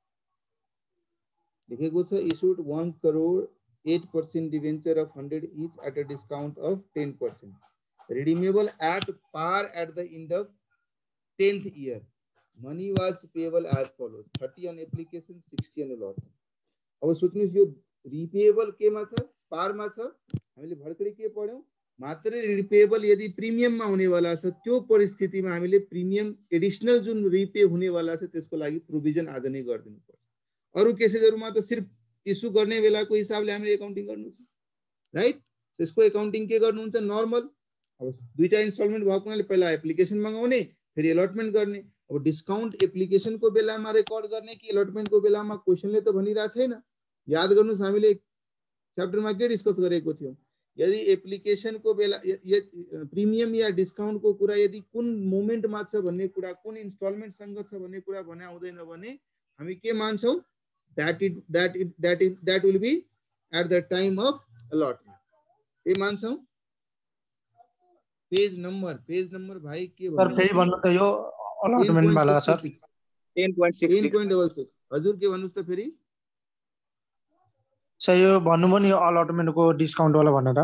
लेखेको छ issued 1 crore 8% debenture of 100 each at a discount of 10%. Redeemable at par at the end of 10th year. Money was payable as follows: 30 on application, 60 on allotment. अब सोच्नुस् यो रिपेएबल केमा छ पारमा छ हामीले भर्खरै के पढ्यौं मात्र रिपेएबल यदि प्रिमियममा हुनेवाला छ त्यो परिस्थितिमा हामीले प्रिमियम एडिशनल जुन रिपे हुनेवाला छ त्यसको लागि प्रोभिजन आज नै गरिदिनु पर्छ अरु केसेसहरुमा त सिर्फ इस्यु गर्ने बेलाको हिसाबले हामीले एकाउन्टिङ गर्नु छ राइट त्यसको एकाउन्टिङ के गर्नुहुन्छ नर्मल अब दुईटा इन्स्टलमेन्ट भएको हुनाले पहिला एप्लिकेसन मंगाउने फेरि अलॉटमेन्ट गर्ने अब डिस्काउन्ट एप्लिकेसनको बेलामा रेकर्ड गर्ने कि अलॉटमेन्टको बेलामा क्वेशनले त भनिरा छैन याद गर्नुस् हामीले च्याप्टरमा के डिस्कस गरेको थियौ यदि एप्लिकेसनको बेला प्रिमियम या डिस्काउन्टको कुरा यदि कुन मोमेन्टमा छ भन्ने कुरा कुन इन्स्टलमेन्ट सँग छ भन्ने कुरा भने आउँदैन भने हामी के मान्छौं that will be at the time of allotment के मान्छौं पेज नम्बर भाइ के सर फेरि भन्नु त यो अलॉटमेन्ट वाला सर 10.66 हजुर के भन्नुस् त फेरि सर यो भन्नुभयो नि यो अलॉटमेन्टको डिस्काउन्ट वाला भनेर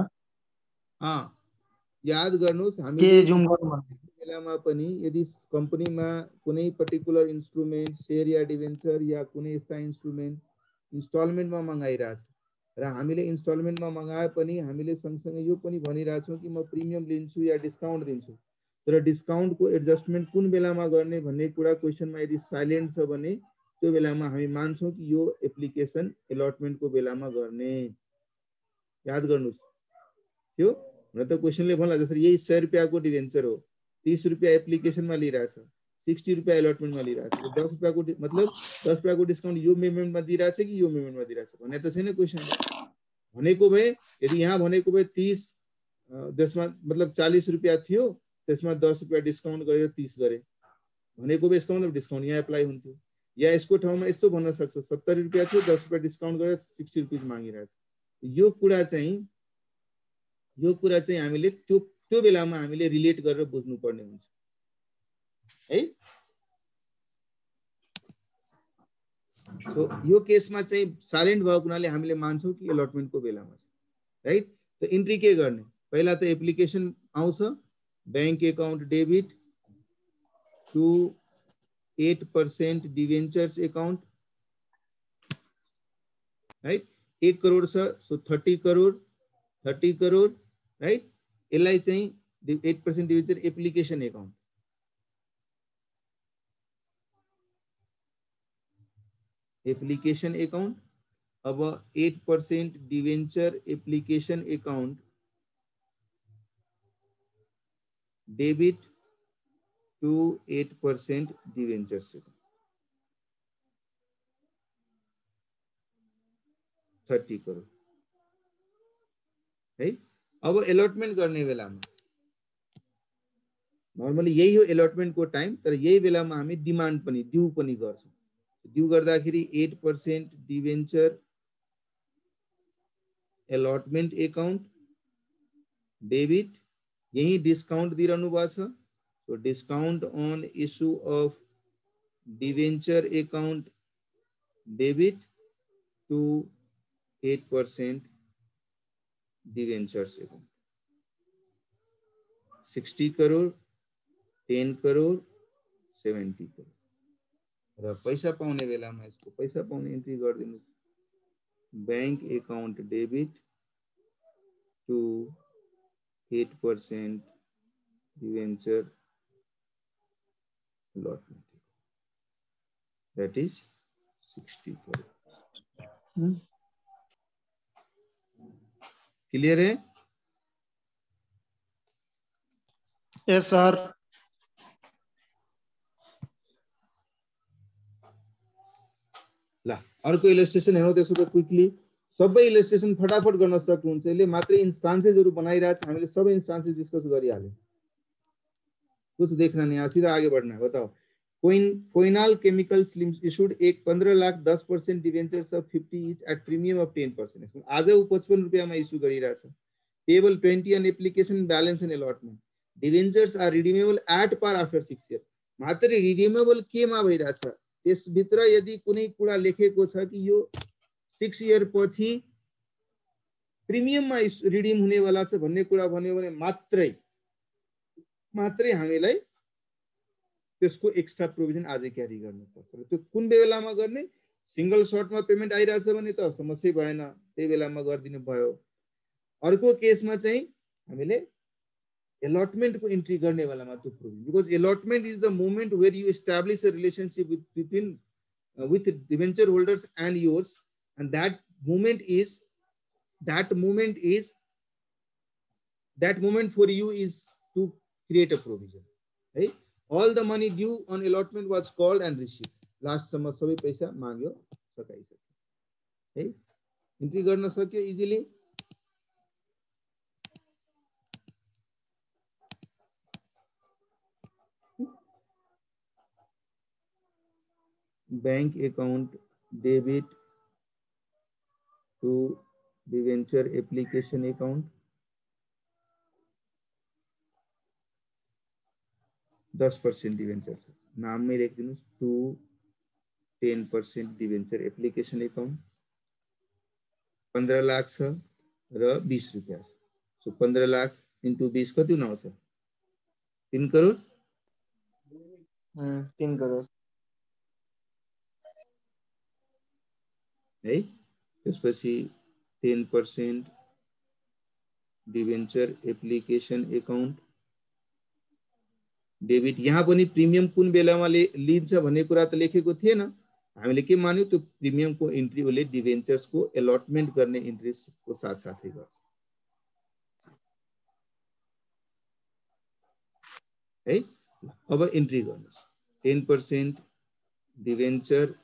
याद गर्नुस् हामी के जुम गर्नु भन्नु बेलामा पनि यदि कम्पनीमा कुनै पर्टिकुलर इन्स्ट्रुमेन्ट शेयर या डिबेन्चर या कुनै यस्ता इन्स्ट्रुमेन्ट इन्स्टलमेन्टमा मंगाइराछ र हामीले इन्स्टलमेन्टमा मंगाए पनि हामीले सँगसँगै यो पनि भनिराछौं कि म प्रिमियम लिन्छु या डिस्काउन्ट दिन्छु तर डिस्काउन्टको एडजस्टमेन्ट कुन बेलामा गर्ने भन्ने कुरा क्वेशनमा यदि साइलेन्ट छ भने त्यो बेलामा हामी मान्छौं कि यो एप्लिकेसन अलॉटमेन्टको बेलामा गर्ने याद गर्नुस् त्यो न त क्वेशनले भन्ला जसरी यही 100 रुपैयाँको डिबेन्चर हो 30 रुपैयाँ एप्लिकेसनमा लिइराछ 60 रुपैयाँ अलॉटमेन्टमा लिइराछ 10 रुपैयाँको मतलब 10 रुपैयाँको डिस्काउन्ट यो पेमेन्टमा दिइराछ कि यो पेमेन्टमा दिइराछ भन्ने त छैन क्वेशन भनेको भए यदि यहाँ भनेको भए 30 जसमा मतलब 40 रुपैयाँ थियो त्यसमा 10 रुपैयाँ डिस्काउन्ट गरेर 30 गरे भनेको भए यसको मतलब डिस्काउन्ट यहाँ एप्लाई हुन्थ्यो या यसको ठाउँमा यस्तो भन्न सक्छ 70 रुपैयाँ थियो 10 रुपैयाँ डिस्काउन्ट गरेर 60 रुपैयाँ मागिरहेछ यो कुरा चाहिँ हामीले त्यो बेलामा हामीले रिलेट गरेर बुझ्नु पर्ने हुन्छ है सो यो केसमा चाहिँ साइलेन्ट भएको हुनाले हामीले मान्छौं कि अलॉटमेन्टको बेलामा राइट त एन्ट्री के गर्ने पहिला त एप्लिकेसन आउँछ bank account debit to 8% debentures account right 1 crore छ सो 30 करोड राइट यसलाई चाहिँ 8% डिबेन्चर एप्लिकेसन अकाउन्ट अब 8% debenture application account debit to 8% debentures 30 crore है अब अलॉटमेन्ट गर्ने बेलामा नर्मली यही हो अलॉटमेन्ट को टाइम तर यही बेलामा हामी डिमान्ड पनि ड्यू पनि गर्छौं ड्यू गर्दाखेरि 8% डिबेन्चर अलॉटमेन्ट अकाउन्ट डेबिट यही डिस्काउन्ट दिइरहनु भएको छ so discount on issue of debenture account debit to 8% debentures account 60 crore 10 crore 70 crore र पैसा पाउने बेलामा यसको पैसा पाउने एन्ट्री गरिदिनु bank account debit to 8% debenture allotment. That is 60 crore. Clear है? Yes sir. ला अर्को इलस्ट्रेसन हेर्नु त्यसो त क्विकली सबै इलस्ट्रेसन फटाफट गर्न सक्नुहुन्छ। यसले मात्रै इन्स्टान्सेसहरु बनाइरहेछ, हामीले सबै इन्स्टान्सेस डिस्कस गरिहाल्यौं। कुछ देखना नहीं, सीधा आगे बढ़ना है। बताओ कोइनाल केमिकल्स इशूड एक 15 lakh 10% debentures of 50 each at premium of 10%। आज वो 55 रुपैयाँ में इशू गरिरहेछ। Table 20 on application balance and allotment. Debentures are redeemable at par after 6 years। मात्र रिडीमेबल केमा भइरहेछ, त्यसभित्र यदि कुनै कुरा लेखेको छ कि यो 6 year पछि प्रिमियममा रिडीम हुनेवाला छ भन्ने कुरा भन्यो भने मात्रै हामीलाई त्यसको एक्स्ट्रा प्रोभिजन आजै क्यारी गर्नुपर्छ। त्यो कुन बेलामा गर्ने? सिंगल शर्टमा पेमेन्ट आइरहेछ भने त समस्या भएन, त्यही बेलामा गरिदिनु भयो। अर्को केसमा चाहिँ हामीले अलॉटमेंट को एंट्री करने वाला मात्र provision, because allotment is the moment where you establish a relationship with debenture holders and yours, and that moment for you is to create a provision, right? All the money due on allotment was called and received. Last summer सबै पैसा माग्यो, सकाइसक्यो, है? एन्ट्री गर्न सक्यो easily. Bank account debit to debenture application account 10% debenture छ, नाम में लेख दिनुस् to 10% debenture application account 15 lakh छ र 20 रुपैयाँ छ। सो 15 लाख इन्टु 20 कति हुन आउँछ? 3 करोड। 3 करोड है। त्यसपछि 10% डिवेंचर एप्लीकेशन अकाउंट डेबिट। यहाँ पनि प्रिमियम कुन बेलामा लिन्छ भन्ने कुरा त लेखेको थिएन, हामीले के मान्यौ? त्यो प्रिमियम को एन्ट्री उसले डिवेंचर्स को अलॉटमेंट गर्ने इन्ट्रेस्ट को साथ साथै गर्छ, है। अब एन्ट्री गर्नुस् 10% डिवेंचर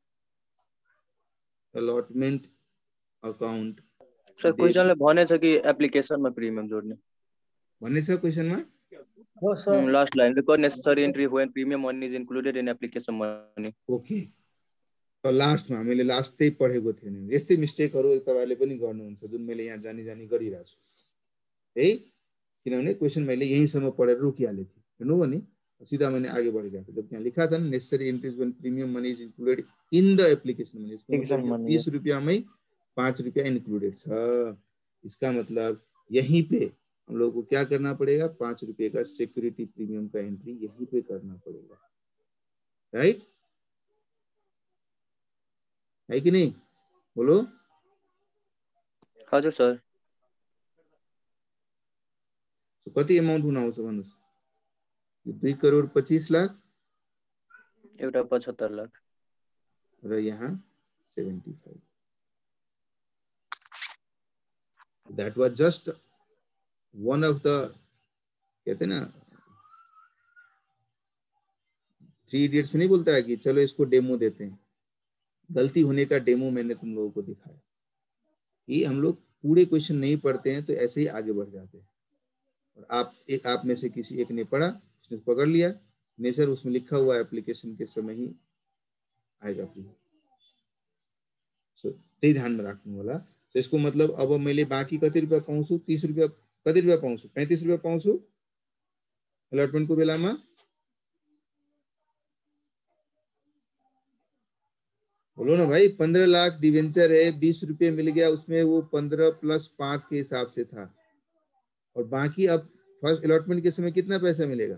अलॉटमेंट अकाउंट। सर क्वेशनले भनेछ कि एप्लिकेशनमा प्रिमियम जोड्ने भन्ने छ क्वेशनमा। हो sir. Last line the necessary entry when premium money is included in application money. Okay, लास्टमा हामीले लास्टै पढेको थिएन। यस्तै मिस्टेकहरु तपाईहरुले पनि गर्नुहुन्छ जुन मैले यहाँ जानी गरिरहेको छु, है। किनभने क्वेशन मैले यहीँसम्म पढेर रोकिहाले थिए, हेर्नु भने सीधा मैंने आगे बढ़ गया। जब यहाँ लिखा था ना necessary entries when premium money is included in the application money, इसका मतलब 20 रुपया में 5 रुपया इंक्लूडेड था। इसका मतलब यहीं पे हम लोग को क्या करना पड़ेगा? 5 रुपये का सिक्योरिटी प्रीमियम का एंट्री यहीं पे करना पड़ेगा, राइट? है कि नहीं? बोलो। हजुर सर। तो कति अमाउंट हुन आउँछ भन्नुस्? 2 करोड 25 लाख एउटा 75 लाख र यहाँ 75। That was just one of the, कहते ना 3 इडियट्स में नहीं बोलता है कि चलो इसको डेमो देते हैं। गलती होने का डेमो मैंने तुम लोगों को दिखाया कि हम लोग पूरे क्वेश्चन नहीं पढ़ते हैं तो ऐसे ही आगे बढ़ जाते हैं। और आप में से किसी एक ने पढ़ा, उसने पकड़ लिया, नहीं सर उसमें लिखा हुआ एप्लीकेशन के समय ही आएगा फिर। त्यही ध्यान में राख्नु होला। तो इसको मतलब अब मैले बाँकी कति रुपया पाउँछु? 30 रुपया। कति रुपया पाउँछु? 35 रुपया पाउँछु अलॉटमेंट को बेलामा। बोलो ना भाई, 15 लाख डिवेंचर है, 20 रुपये मिल गया, उसमें वो 15 + 5 के हिसाब से था। और बाकी अब फर्स्ट अलॉटमेंट के समय कितना पैसा मिलेगा?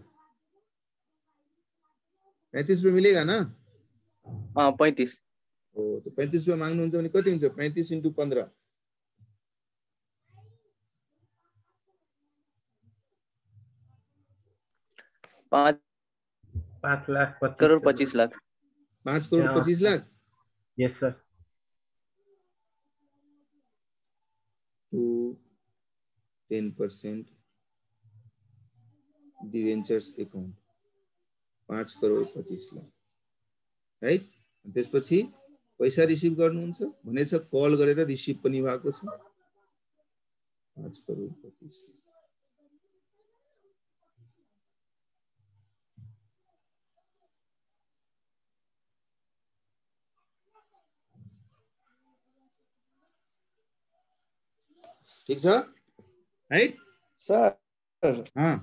35 रुपये मिलेगा ना? हाँ 35। ओ तो 35 रुपये माग्नुहुन्छ भने कति हुन्छ? 35 × 15 5 5,25,00,000 5 crore 25 lakh yes sir to 10% debentures account 5 crore 25 lakh right. त्यसपछि पैसा रिसिभ गर्नुहुन्छ भनेछ कल गरेर रिसिभ पनि भएको छ 5 करोड 25 लाख। ठीक छ राइट सर। हाँ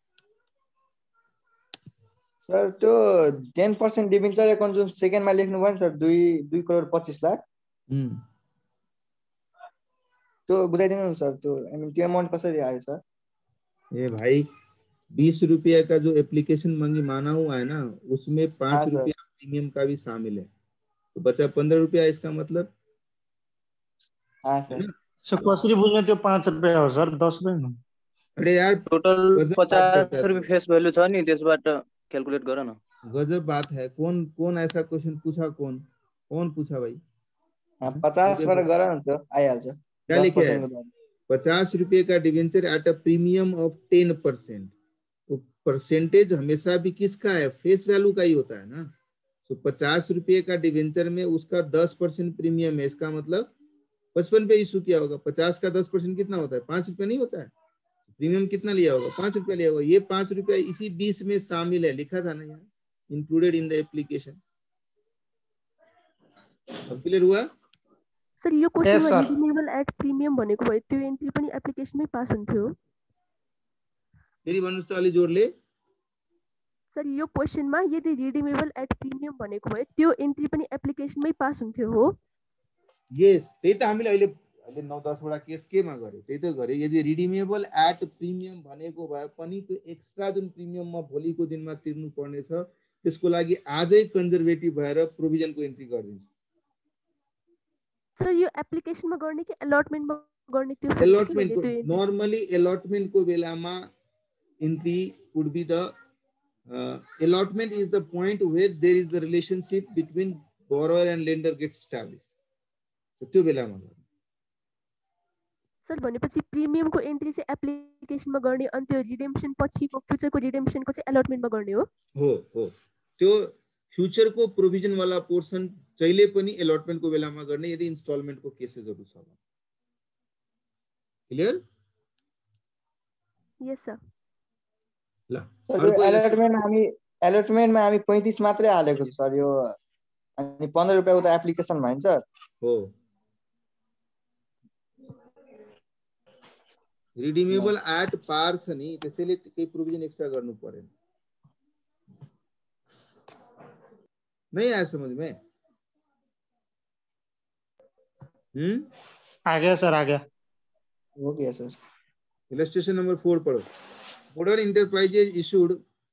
सर त्यो 10% डिबेन्चर एकाउन्ट जुन सेकेन्डमा लेख्नु भयो नि सर 2 करोड 25 लाख त्यो बुझाइदिनु न सर। त्यो आई मिन त्यो अमाउन्ट कसरी आयो सर? ये भाई 20 रुपया का जो एप्लीकेशन मंगी माना हुआ है ना उसमें 5 रुपया प्रीमियम का भी शामिल है तो बचा 15 रुपया। इसका मतलब हाँ सर। सर कसरी बुझ्ने त्यो 5 रुपैयाँ हो सर 10 रुपैयाँ? अरे यार टोटल 50 रुपये फेस भ्यालु छ नि त्यसबाट क्याल्कुलेट गर न। गजब बात है। कौन ऐसा क्वेश्चन पूछा? कौन पूछा भाई? 50 पर गर न त आइहाल्छ। क्या लिखे है? 50 रुपये का debenture at a premium of 10%। तो परसेंटेज हमेशा भी किसका है? फेस वैल्यू का ही होता है ना। तो 50 रुपये का डिवेंचर में उसका 10% प्रीमियम है। इसका मतलब 55 पे इशू किया होगा। 50 का 10% कितना होता है? 5 रुपये नहीं होता है। प्रीमियम कितना लिया होगा? 5 रुपया लिया होगा। ये 5 रुपया इसी 20 में शामिल है, लिखा था ना यहाँ, इंक्लूडेड इन द एप्लीकेशन। अब क्लियर हुआ? सर यो क्वेशनमा रिडिमेबल एट प्रिमियम भनेको भए त्यो एन्ट्री पनि एप्लिकेसनमै पास हुन्थ्यो। फेरि भन्नुस् त अलि जोडले। सर यो क्वेशनमा यदि रिडिमेबल एट प्रिमियम भनेको भए त्यो एन्ट्री पनि एप्लिकेसनमै पास हुन्थ्यो हो? यस, त्यही त हामीले अहिले 9-10 वटा केस केमा गर्यो? त्यही त गर्यो। यदि रिडिमेबल एट प्रिमियम भनेको भए पनि त्यो एक्स्ट्रा जुन प्रिमियममा भोलिको दिनमा तिर्नु पर्ने छ त्यसको लागि आजै कन्जर्भेटिभ भएर प्रोभिजनको एन्ट्री गरिदिन्छ। सर यो एप्लिकेसनमा गर्ने कि अलॉटमेन्टमा गर्ने? त्यो अलॉटमेन्टको नर्मली अलॉटमेन्टको बेलामा entry would be the allotment is the point where there is the relationship between borrower and lender gets established. So त्यो बेलामा सर भनेपछि प्रिमियमको एन्ट्री चाहिँ एप्लिकेसनमा गर्ने अनि त्यो रिडेम्पसन पछिको फ्युचरको रिडेम्पसनको चाहिँ अलॉटमेन्टमा गर्ने हो? हो। त्यो फ्युचरको प्रोभिजन वाला पोर्सन जहिले पनि अलॉटमेन्टको बेलामा गर्ने यदि इन्स्टलमेन्टको केसेसहरु छ। क्लियर? Yes sir. ल सर अलॉटमेन्टमा हामी 35 मात्रै हालेको छ सर। यो अनि 15 रुपैयाँको त एप्लिकेसन भन्छ सर। हो। रिडिमेबल एट पार छ नि त्यसैले केही प्रोभिजन एक्स्ट्रा गर्नु पर्दैन। नहीं आया समझ में? आ गया सर, आ गया। हो गया सर। इलस्ट्रेशन नंबर 4 पढ़ो। Modern Enterprises issued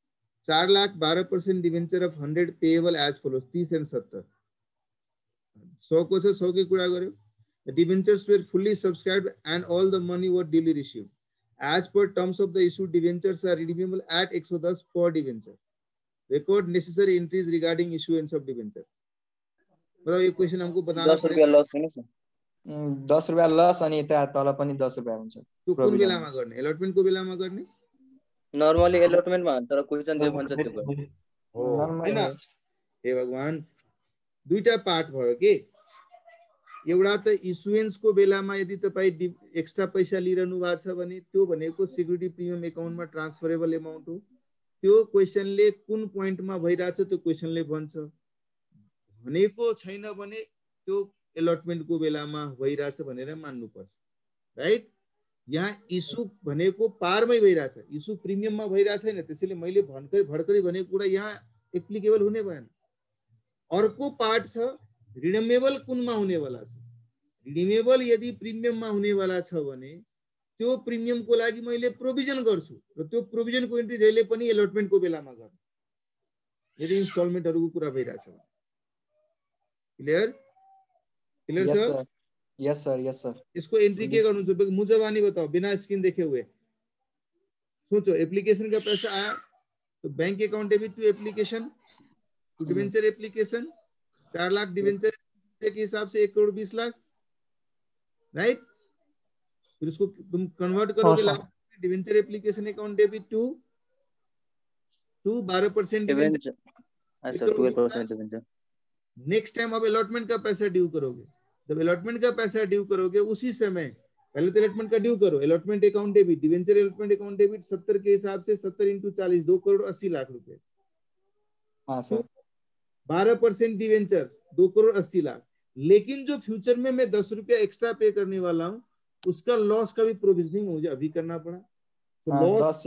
4,12% debenture of 100 payable as follows 30 and 70। 100 को से 100 की कुरा गर्यो। The debentures were fully subscribed and all the money were duly received. As per terms of the issued debentures are redeemable at 110 per debenture. Record necessary entries regarding issuance of debenture। बताओ ये क्वेश्चन हमको बताना पड़ेगा। 10 रुपैयाँ लस हैन सर? 10 रुपैयाँ लस अनि यता तल पनि 10 रुपैयाँ हुन्छ। त्यो कुन बेलामा गर्ने? अलॉटमेन्ट को बेलामा गर्ने? नर्मली अलॉटमेन्टमा तर क्वेशन जे भन्छ त्यो गर्ने। हो हैन? हे भगवान, दुईटा पार्ट भयो के? एउटा त इस्युएन्सको बेलामा यदि तपाई एक्स्ट्रा पैसा लिइरहनु भएको छ भने त्यो भनेको सिक्युरिटी प्रिमियम एकाउन्टमा ट्रान्सफरेबल एमाउन्ट हो। त्यो क्वेशनले कुन पोइन्टमा भइराछ त्यो क्वेशनले भन्छ। भनेको छैन भने त्यो अलॉटमेन्टको बेलामा भइराछ भनेर मान्नु पर्छ। राइट? यहाँ इस्यु भनेको पारमै भइराछ, इस्यु प्रिमियममा भइराछ हैन। त्यसैले मैले भर्खरै भनेको कुरा यहाँ एप्लिकेबल हुने भएन। अर्को पार्ट छ रिडिमेबल कुनमा हुनेवाला छ। रिडिमेबल यदि प्रिमियममा हुनेवाला छ भने त्यो प्रिमियमको लागि मैले प्रोभिजन गर्छु र त्यो प्रोभिजनको एन्ट्री जहिले पनि अलॉटमेन्टको बेलामा गर्छु यदि इन्स्टलमेन्टहरुको कुरा भइराछ। Clear? Clear sir? Yes sir, yes sir. इसको एंट्री के करना चाहिए? मुझे वानी बताओ बिना स्क्रीन देखे हुए। सोचो एप्लीकेशन का पैसा आया तो bank account debit to application, to debenture application 4 lakh debenture के हिसाब से 1 करोड़ 20 लाख, राइट। फिर उसको तुम कन्वर्ट करोगे lakh debenture application account debit to 12% debenture, 12% debenture. Next time अब अलॉटमेंट का पैसा ड्यू करोगे, जब अलॉटमेंट का पैसा ड्यू करोगे उसी समय पहले तो अलॉटमेंट का ड्यू करो, allotment account debit, debenture allotment account debit 70 के हिसाब से 70 × 40 2 करोड़ 80 लाख रुपए। हाँ सर। 12% डिवेंचर 2 करोड़ 80 लाख। लेकिन जो फ्यूचर में मैं 10 रुपया एक्स्ट्रा पे करने वाला हूँ उसका लॉस का भी प्रोविजनिंग मुझे अभी करना पड़ा। तो लॉस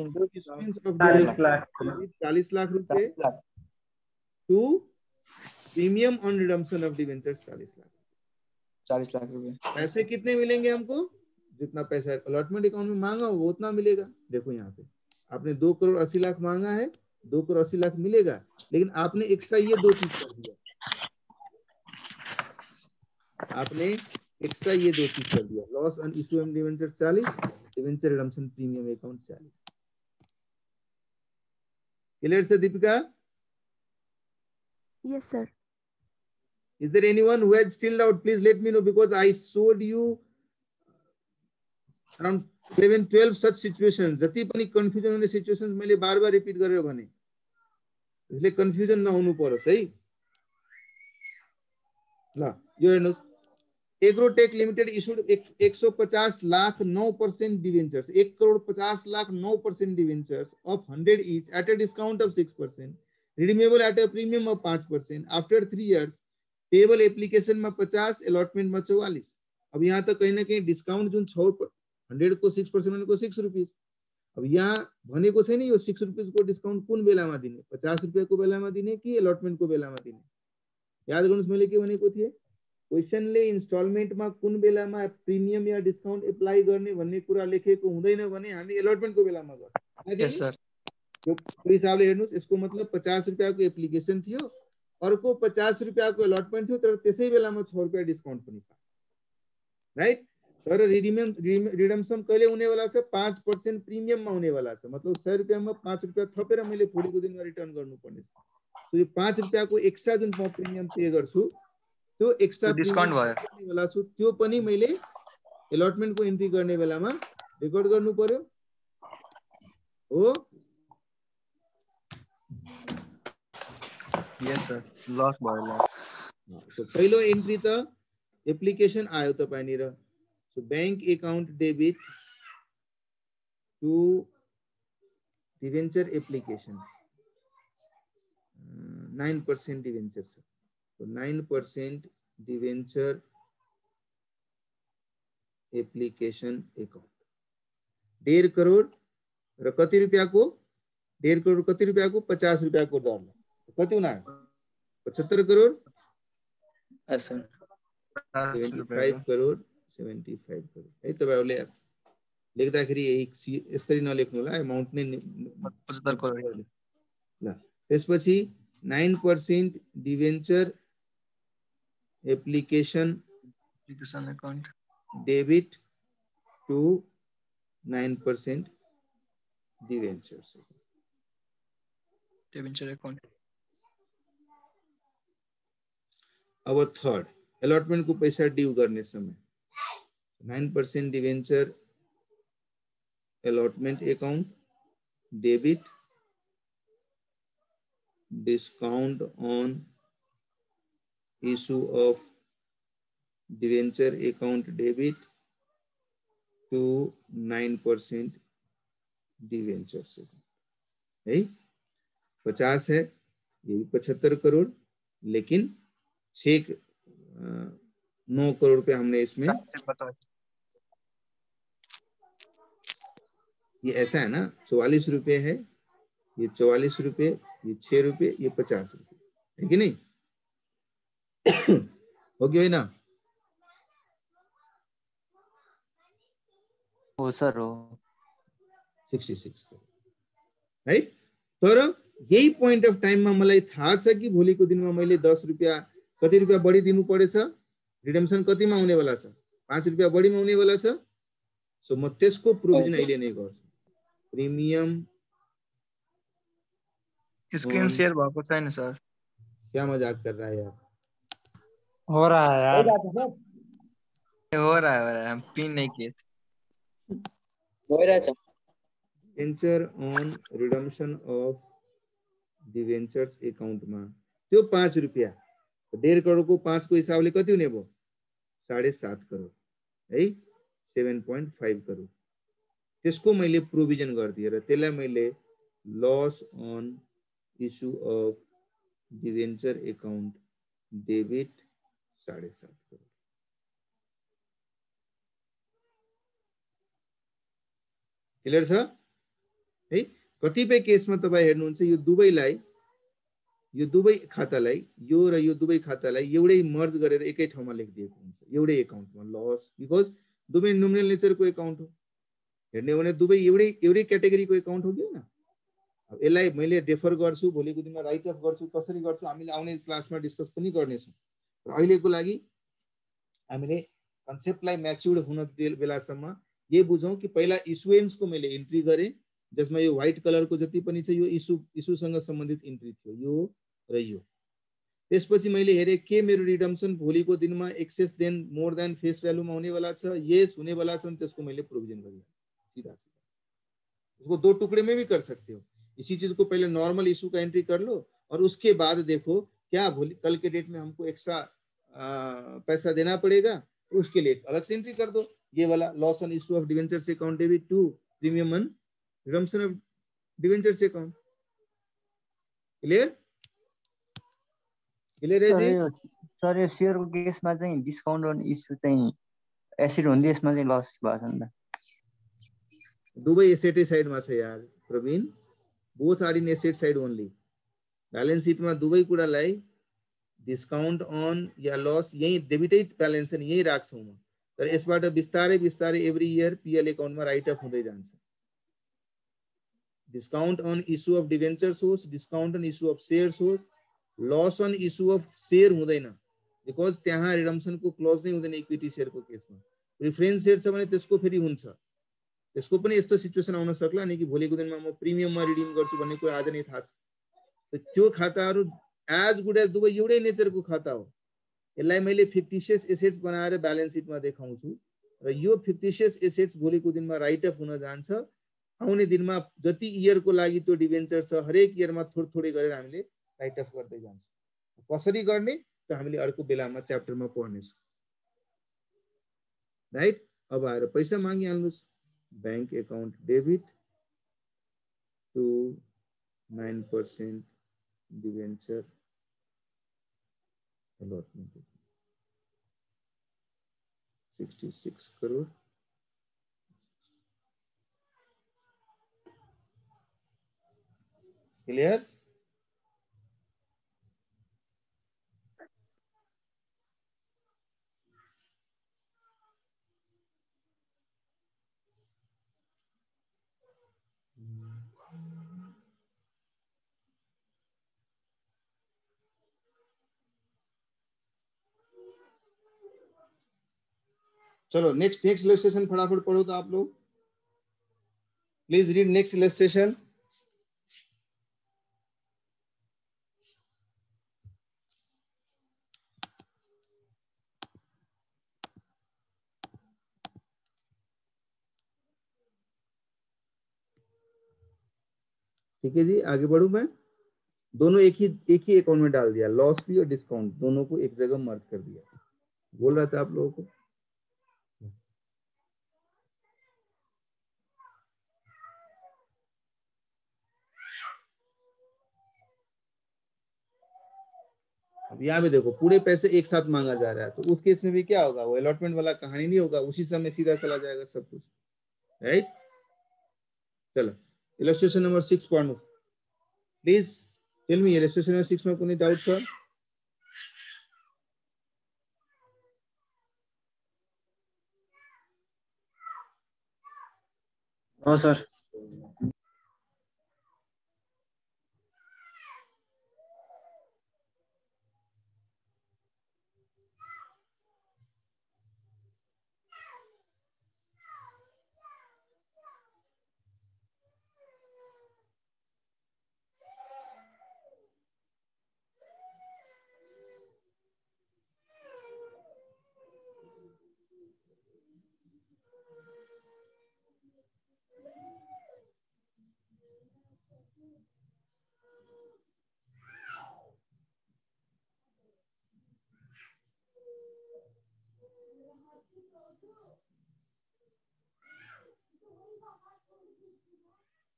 40 लाख रुपए to premium on redemption of debentures 40 lakh रुपए। पैसे कितने मिलेंगे हमको? जितना पैसा अलॉटमेंट अकाउंट में मांगा वो उतना मिलेगा। देखो यहाँ पे आपने 2 करोड़ 80 लाख मांगा है, 2 करोड़ 80 लाख मिलेगा, लेकिन आपने एक्स्ट्रा ये 2 चीज कर दिया, आपने एक्स्ट्रा ये 2 चीज कर दिया, loss on issue of debenture 40, debenture redemption premium account 40। Clear sir Deepika? Yes, sir. Is there anyone who has still doubt? Please let me know, because I showed you around 11-12 such situations. जति पनि confusion हुने situations मैले बार-बार रिपिट गरेर भने, इसलिए confusion नहुनु परोस् है। ल यो हेर्नुस्, Agrotech limited issued 150 lakh 9% debentures, 1 crore 50 lakh 9% debentures of 100 each at a discount of 6%, redeemable at a premium of 5%, after 3 years, payable application में 50, अलॉटमेंट में 44। अब यहाँ तक कहीं ना कहीं डिस्काउंट जो 100 को 6% को 6 रुपीस। अब यहाँ भनेको छैन यो 6 रुपीस को डिस्काउंट कुन बेलामा दिने, 50 रुपैयाँ को बेलामा दिने कि अलॉटमेंट को बेलामा दिने। याद गर्नुस् मैले के भनेको थिए, क्वेशनले इन्स्टलमेन्टमा कुन बेलामा प्रिमियम या डिस्काउंट एप्लाई गर्ने भन्ने कुरा लेखेको हुँदैन भने हामी अलॉटमेन्ट को बेलामा गर्छौं। Yes sir. यो हिसाबले हेर्नुस्, यसको मतलब 50 रुपैयाँको एप्लीकेशन थियो, अर्को 50 रुपैयाँको अलॉटमेंट थियो, तर त्यसै बेलामा 6 रुपैयाँ डिस्काउंट पनि पायो, राइट। तर रिडम्पसन कहिले हुनेवाला छ? 5% प्रिमियममा हुनेवाला छ। मतलब 100 रुपैयाँमा 5 रुपैयाँ थपेर मैले भोलिको दिनमा रिटर्न गर्नुपर्ने छ। सो यो 5 रुपैयाँको एक्स्ट्रा जुन म प्रिमियम पे गर्छु त्यो एक्स्ट्रा डिस्काउन्ट भयो वाला छु, त्यो पनि मैले अलॉटमेन्टको एन्ट्री गर्ने बेलामा रेकर्ड गर्नु पर्यो हो। यस सर, लस भयो। सो पहिलो एन्ट्री त एप्लिकेशन आयो तपाईनिर। So bank account debit to debenture application 9% debenture छ। तो 9% डिवेंचर एप्लिकेशन अकाउंट 1.5 करोड़ र कति रुपैयाँको? 1.5 करोड़ कति रुपैयाँको? 50 रुपैयाँको दरले कति हुना 75 करोड़ 75 करोड़ 75 करोड़ है। तपाईहरुले लेख्दाखेरि यसरी नलेख्नु होला, अमाउन्ट नै 75 करोड़ ल। त्यसपछि 9% debenture application account debit to 9% debentures account. अब थर्ड अलॉटमेंट को पैसा ड्यू करने समय 9% debenture allotment account debit discount on issue of debenture account debit to 9% debentures है। 50 है, ये भी 75 करोड़, लेकिन 9 करोड़ रुपए हमने इसमें, ये ऐसा है ना, 44 रुपए है, ये 44 रुपए, ये 6 रुपए, ये 50 रुपए, है कि नहीं? हो गया ना? हो सर हो 66 राइट। तर यही पॉइंट अफ टाइम में मलाई थाहा छ कि भोलिको दिनमा मैले 10 रुपैयाँ कति रुपैयाँ बढी दिनु परेछ, रिडेम्पसन कतिमा हुने वाला छ? 5 रुपैयाँ बढीमा हुने वाला छ। सो म त्यसको प्रोभिजन अहिले नै गर्छु। प्रिमियम स्क्रीन शेयर भएको छैन सर। क्या मजाक कर रहा है यार? हो रहा है यार। हो रहा है, पिन नहीं किए। भइरहेछ। Debenture on redemption of debentures एकाउन्टमा त्यो 5 रुपियाँ 1.5 करोडको 5 को हिसाबले कति हुने भयो? 7.5 करोड है, 7.5 करोड। त्यसको मैले प्रोभिजन गरिदिएँ र त्यसलाई मैले loss on issue of debenture account debit 7.5 crore. Clear छ है? कतिपय केसमा तपाईँ हेर्नुहुन्छ यो दुवै खातालाई यो र यो दुवै खातालाई एउटै मर्ज गरेर एकै ठाउँमा लेखिदिएको हुन्छ, एउटै एकाउन्टमा लस, बिकज दुवै नोमिनल नेचरको एकाउन्ट हो। हेर्ने हो भने दुवै एउटै क्याटेगोरीको एकाउन्ट हो कि होइन? अब यसलाई मैले डेफर गर्छु, भोलिको दिनमा राइट अफ गर्छु, कसरी गर्छु हामीले आउने क्लासमा डिस्कस पनि गर्नेछौँ। र अहिलेको लागि हामीले कन्सेप्टलाई म्याच्योर्ड हुन बेलासम्म ये बुझौँ कि पहिला इस्युएन्सको मैले इन्ट्री गरेँ, जसमा यो व्हाइट कलरको जति पनि छ यो इस्युसँग सम्बन्धित इन्ट्री थियो, यो र यो। त्यसपछि मैले हेरेँ के मेरो रिडम्सन भोलिको दिनमा excess than more than face भ्यालुमा हुनेवाला छ, यस हुनेवाला छ, त्यसको मैले प्रोभिजन गरेँ सीधा सीधा। उसको 2 टुकड़े में भी कर सकते हो। इसी चीज को पहले नॉर्मल इशू का एंट्री कर लो और उसके बाद देखो क्या कल के डेट में हमको एक्स्ट्रा पैसा देना पड़ेगा, तो उसके लिए अलग से एंट्री कर दो। ये वाला loss on issue of debentures account debit to premium on redemption of debentures account. Clear? Clear है जी? सर यो शेयरको केसमा चाहिँ डिस्काउन्ट अन इस्यु चाहिँ एसिड हुँदै यसमा चाहिँ लस भएको छ नि त। दुबई एसेट साइड में छ यार Praveen, both are in asset side only. Balance sheet में दुबई कुरालाई डिस्काउंट अन या लस यही डेबिटेड बैलेंस यही राख्छौं म, तर यसबाट बिस्तारै बिस्तारै एभ्री इयर पीएल अकाउन्टमा राइट अफ हुँदै जान्छ। Discount on issue of debentures होस्, discount on issue of shares होस्, loss on issue of share हुँदैन, बिकज त्यहाँ रिडम्सन को क्लोज नै हुँदैन इक्विटी शेयर को केसमा। प्रिफरेन्स शेयर छ भने त्यसको फेरि हुन्छ, त्यसको पनि यस्तो सिचुएसन आउन सक्ला नि कि भोलिको दिनमा म प्रिमियममा रिडिम गर्छु भन्ने कुरा आज नै थाहा छ। त्यो खाताहरू एज गुड एज दुवै एउटै नेचरको खाता हो। यसलाई मैले फिक्टिशियस एसेट्स बनाएर ब्यालेन्स शीटमा देखाउँछु र यो फिक्टिशियस एसेट्स भोलिको दिनमा राइट अफ हुन जान्छ। आउने दिनमा जति इयरको लागि त्यो डिभेन्चर छ हरेक इयरमा थोरै थोरै गरेर हामीले राइट अफ गर्दै जान्छौँ। कसरी गर्ने त हामीले अर्को बेलामा च्याप्टरमा पढ्नेछौँ। राइट? अब आएर पैसा मागिहाल्नुहोस्। Bank account debit to 9% debenture allotment 66 crore. Clear? चलो नेक्स्ट इलस्ट्रेशन फटाफट पढ़ो तो आप लोग प्लीज रीड नेक्स्ट इलस्ट्रेशन। ठीक है जी, आगे बढ़ू मैं। दोनों एक ही अकाउंट में डाल दिया, लॉस भी और डिस्काउंट दोनों को एक जगह मर्ज कर दिया। बोल रहा था आप लोगों को। अब यहाँ भी देखो पूरे पैसे एक साथ मांगा जा रहा है, तो उस केस में भी क्या होगा, वो अलॉटमेंट वाला कहानी नहीं होगा, उसी समय सीधा चला जाएगा सब कुछ। राइट? चलो इलस्ट्रेशन नंबर 6 पढ़ो please. Tell me illustration number 6 में कोई डाउट सर? हाँ सर।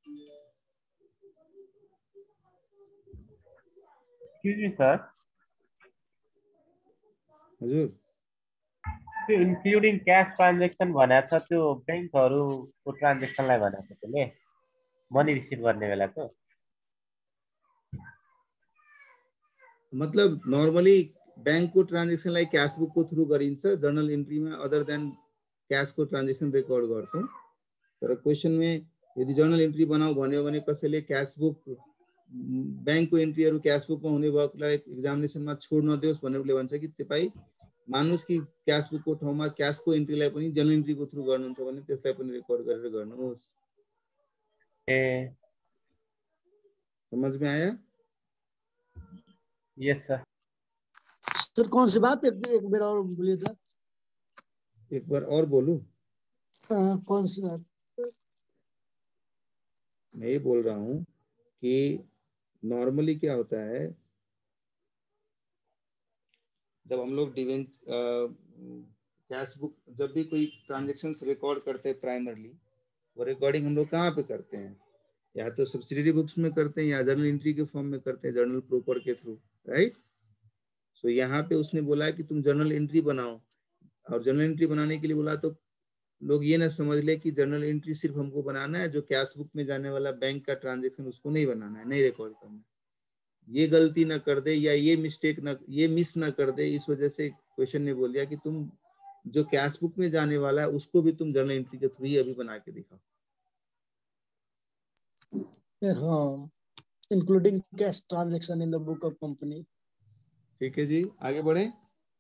Excuse me, sir. हजुर त्यो इन्क्लुडिङ क्यास ट्रान्जेक्सन भनेको छ, त्यो ब्याङ्कहरूको ट्रान्जेक्सनलाई भनेको छ त्यसले, मनी रिसिभ गर्ने बेलाको। मतलब नर्मली ब्याङ्कको ट्रान्जेक्सनलाई क्यासबुकको थ्रु गरिन्छ, जर्नल इन्ट्रीमा अदर देन क्यासको ट्रान्जेक्सन रेकर्ड गर्छौँ। तर क्वेसनमा यदि जर्नल इन्ट्री बनाऊ भन्यो भने कसैले क्यासबुक ब्याङ्कको इन्ट्रीहरू क्यासबुकमा हुने भएकोलाई एक्जामिनेसनमा छोड नदियोस् भनेर उसले भन्छ कि तपाईँ मान्नुहोस् कि क्यासबुकको ठाउँमा क्यासको इन्ट्रीलाई पनि जर्नल इन्ट्रीको थ्रु गर्नुहुन्छ भने त्यसलाई पनि रेकर्ड गरेर गर्नुहोस्। ए समझ में आया? Yes sir. सर कौन सी बात है, एक बार और बोलिए था। एक बार और बोलूं? कौन सी बात? मैं ये बोल रहा हूँ कि नॉर्मली क्या होता है, जब हम लोग कैशबुक जब भी कोई ट्रांजेक्शन्स रिकॉर्ड करते हैं प्राइमरली, वो रिकॉर्डिंग हम लोग कहाँ पे करते हैं? या तो सब्सिडियरी बुक्स में करते हैं या जर्नल एंट्री के फॉर्म में करते हैं, जर्नल प्रॉपर के थ्रू, राइट? सो यहाँ पे उसने बोला कि तुम जर्नल एंट्री बनाओ, और जर्नल एंट्री बनाने के लिए बोला तो लोग ये ना समझ ले कि जर्नल एंट्री सिर्फ हमको बनाना है, जो कैश बुक में जाने वाला बैंक का ट्रांजेक्शन उसको नहीं बनाना है, नहीं रिकॉर्ड करना है। ये गलती ना कर दे या ये मिस्टेक ना, ये मिस ना कर दे, इस वजह से क्वेश्चन ने बोल दिया कि तुम जो कैश बुक में जाने वाला है उसको भी तुम जर्नल एंट्री के थ्रू ही अभी बना के दिखाओ। हाँ, including cash transaction in the book of company. ठीक है जी, आगे बढ़े।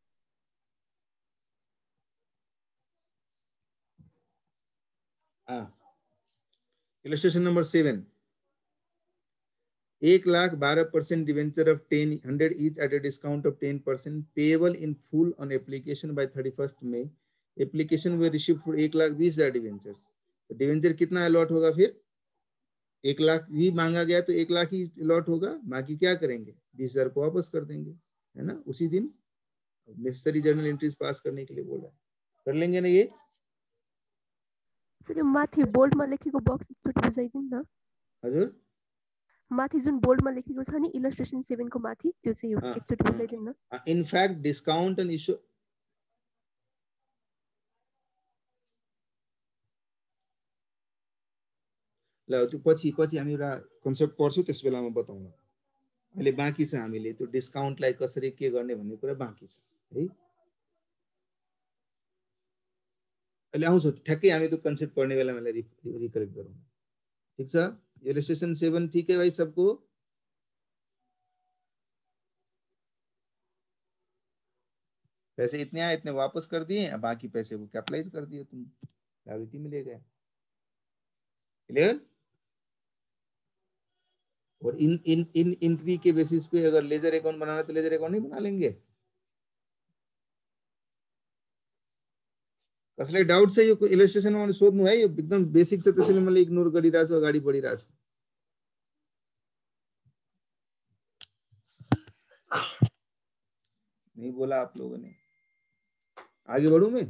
इलस्ट्रेशन नंबर 7, 1,12% डिवेंचर ऑफ 100 each at a discount of 10% payable in full on application by 31st May. Application we receive for 1,20,000 debentures. तो डिवेंचर कितना अलॉट होगा? फिर 1 लाख ही मांगा गया तो 1 लाख ही अलॉट होगा, बाकी क्या करेंगे? 20,000 को वापस कर देंगे, है ना? उसी दिन नेसेसरी जर्नल एंट्रीज पास करने के लिए बोला है, कर लेंगे ना ये? सर माथि बोल्डमा लेखेको बक्स एकचोटि बुझाइदिनु न। हजुर, माथि जुन बोल्डमा लेखेको छ नि इलस्ट्रेसन 7 को माथि, त्यो चाहिँ एकचोटि बुझाइदिनु न। In fact discount and issue ल त्यो पछि हामी एउटा कन्सेप्ट पढ्छौँ, त्यस बेलामा बताउँला। अहिले बाँकी छ हामीले त्यो डिस्काउन्टलाई कसरी के गर्ने भन्ने कुरा बाँकी छ है। अहिले आउँछ ठ्याक्कै हामी त्यो कन्सेप्ट पढ्ने बेलामा रिकलेक्ट गरौँ। ठीक छ, इलस्ट्रेशन 7 ठीक है भाई सबको? पैसे इतने आए, इतने वापस कर दिए, बाकी पैसे को कैपिटलाइज कर दिए, तुम लायबिलिटी में ले गए। क्लियर? और इन एंट्री के बेसिस पे अगर लेजर अकाउंट बनाना तो लेजर अकाउंट नहीं बना लेंगे। कसैलाई डाउट छ यो इलस्ट्रेसनमा मैले सोध्नु है, यो एकदम बेसिक छ, त्यसैले मैले इग्नोर गरिरहेको छु, अगाडि बढिरहेको छु। नहीं बोला आप लोगों ने, आगे बढ़ूं मैं?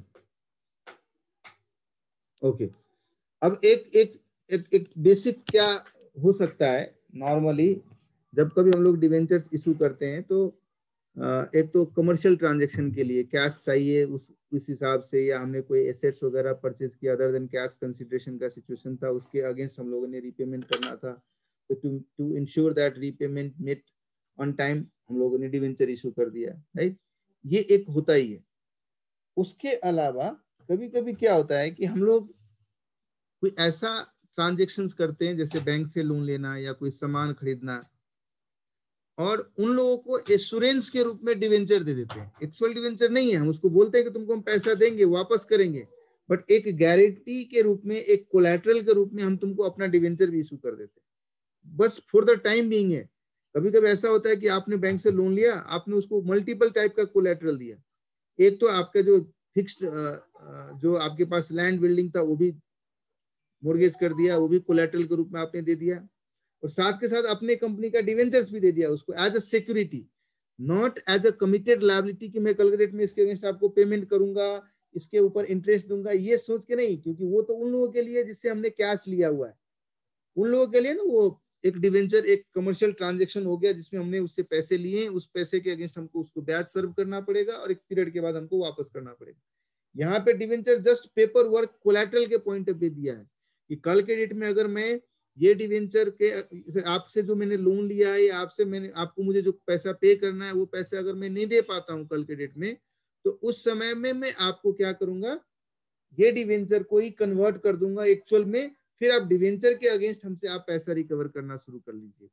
ओके, अब एक बेसिक क्या हो सकता है नॉर्मली जब कभी हम लोग डिवेंचर्स इशू करते हैं तो एक तो कमर्शियल ट्रांजैक्शन के लिए कैश चाहिए उस हिसाब से, या हमने कोई एसेट्स वगैरह परचेज किया अदर देन कैश कंसिडरेशन का सिचुएशन था, उसके अगेंस्ट हम लोगों ने रीपेमेंट करना था, तो to ensure that repayment met on time हम लोगों ने डिवेंचर इशू कर दिया, राइट? ये एक होता ही है। उसके अलावा कभी कभी क्या होता है कि हम लोग कोई ऐसा ट्रांजेक्शन्स करते हैं जैसे बैंक से लोन लेना या कोई सामान खरीदना, और उन लोगों को एश्योरेंस के रूप में डिवेंचर दे देते हैं। एक्चुअल डिवेंचर नहीं है, हम उसको बोलते हैं कि तुमको हम पैसा देंगे, वापस करेंगे, बट एक गारंटी के रूप में, एक कोलैटरल के रूप में हम तुमको अपना डिवेंचर भी इशू कर देते हैं, बस फॉर द टाइम बीइंग है। कभी कभी ऐसा होता है कि आपने बैंक से लोन लिया, आपने उसको मल्टीपल टाइप का कोलैटरल दिया। एक तो आपका जो फिक्स्ड जो आपके पास लैंड बिल्डिंग था वो भी मोर्गेज कर दिया, वो भी कोलैटरल के रूप में आपने दे दिया, और साथ के साथ अपने कंपनी का डिवेंचर्स भी दे दिया उसको as a security, not as a committed liability कि मैं कल के डेट में इसके अगेंस्ट आपको पेमेंट करूंगा, इसके ऊपर इंटरेस्ट दूंगा, ये सोच के नहीं, क्योंकि वो तो उन लोगों के लिए जिससे हमने कैश लिया हुआ है, उन लोगों के लिए ना वो एक डिवेंचर एक कमर्शियल ट्रांजैक्शन हो गया जिसमें हमने उससे पैसे लिए, उस पैसे के अगेंस्ट हमको उसको ब्याज सर्व करना पड़ेगा और एक पीरियड के बाद हमको वापस करना पड़ेगा। यहाँ पे debenture just paper work collateral के पॉइंट ऑफ व्यू दिया है कि कल के डेट में अगर मैं ये डिवेंचर के आपसे जो मैंने लोन लिया है, आपसे मैंने आपको मुझे जो पैसा पे करना है वो पैसा अगर मैं नहीं दे पाता हूँ कल के डेट में, तो उस समय में मैं आपको क्या करूंगा, ये डिवेंचर को ही कन्वर्ट कर दूंगा एक्चुअल में, फिर आप डिवेंचर के अगेंस्ट हमसे आप पैसा रिकवर करना शुरू कर लीजिएगा।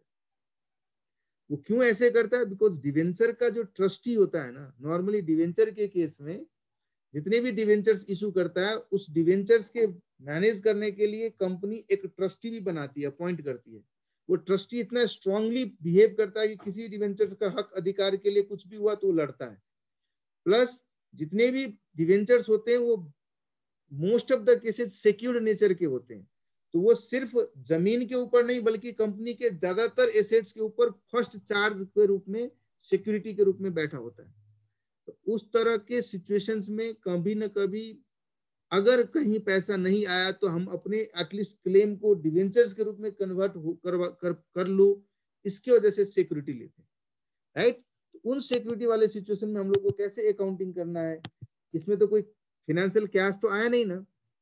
वो क्यों ऐसे करता है? बिकॉज डिवेंचर का जो ट्रस्टी होता है ना, नॉर्मली डिवेंचर के केस में जितने भी डिवेंचर्स इशू करता है उस डिवेंचर्स के मैनेज करने के लिए कंपनी एक ट्रस्टी भी बनाती है, अपॉइंट करती है। वो ट्रस्टी इतना स्ट्रांगली बिहेव करता है कि किसी डिवेंचर्स का हक अधिकार के लिए कुछ भी हुआ तो वो लड़ता है। प्लस जितने भी डिवेंचर्स होते हैं वो most of the cases secured nature के होते हैं, तो वो सिर्फ जमीन के ऊपर नहीं बल्कि कंपनी के ज्यादातर एसेट्स के ऊपर फर्स्ट चार्ज के रूप में, सिक्योरिटी के रूप में बैठा होता है। तो उस तरह के सिचुएशंस में कभी न कभी अगर कहीं पैसा नहीं आया तो हम अपने एटलीस्ट क्लेम को डिवेंचर्स के रूप में कन्वर्ट कर लो, इसकी वजह से सिक्योरिटी लेते हैं, राइट। उन सिक्योरिटी वाले सिचुएशन में हम लोग को कैसे अकाउंटिंग करना है? इसमें तो कोई फाइनेंशियल कैश तो आया नहीं ना,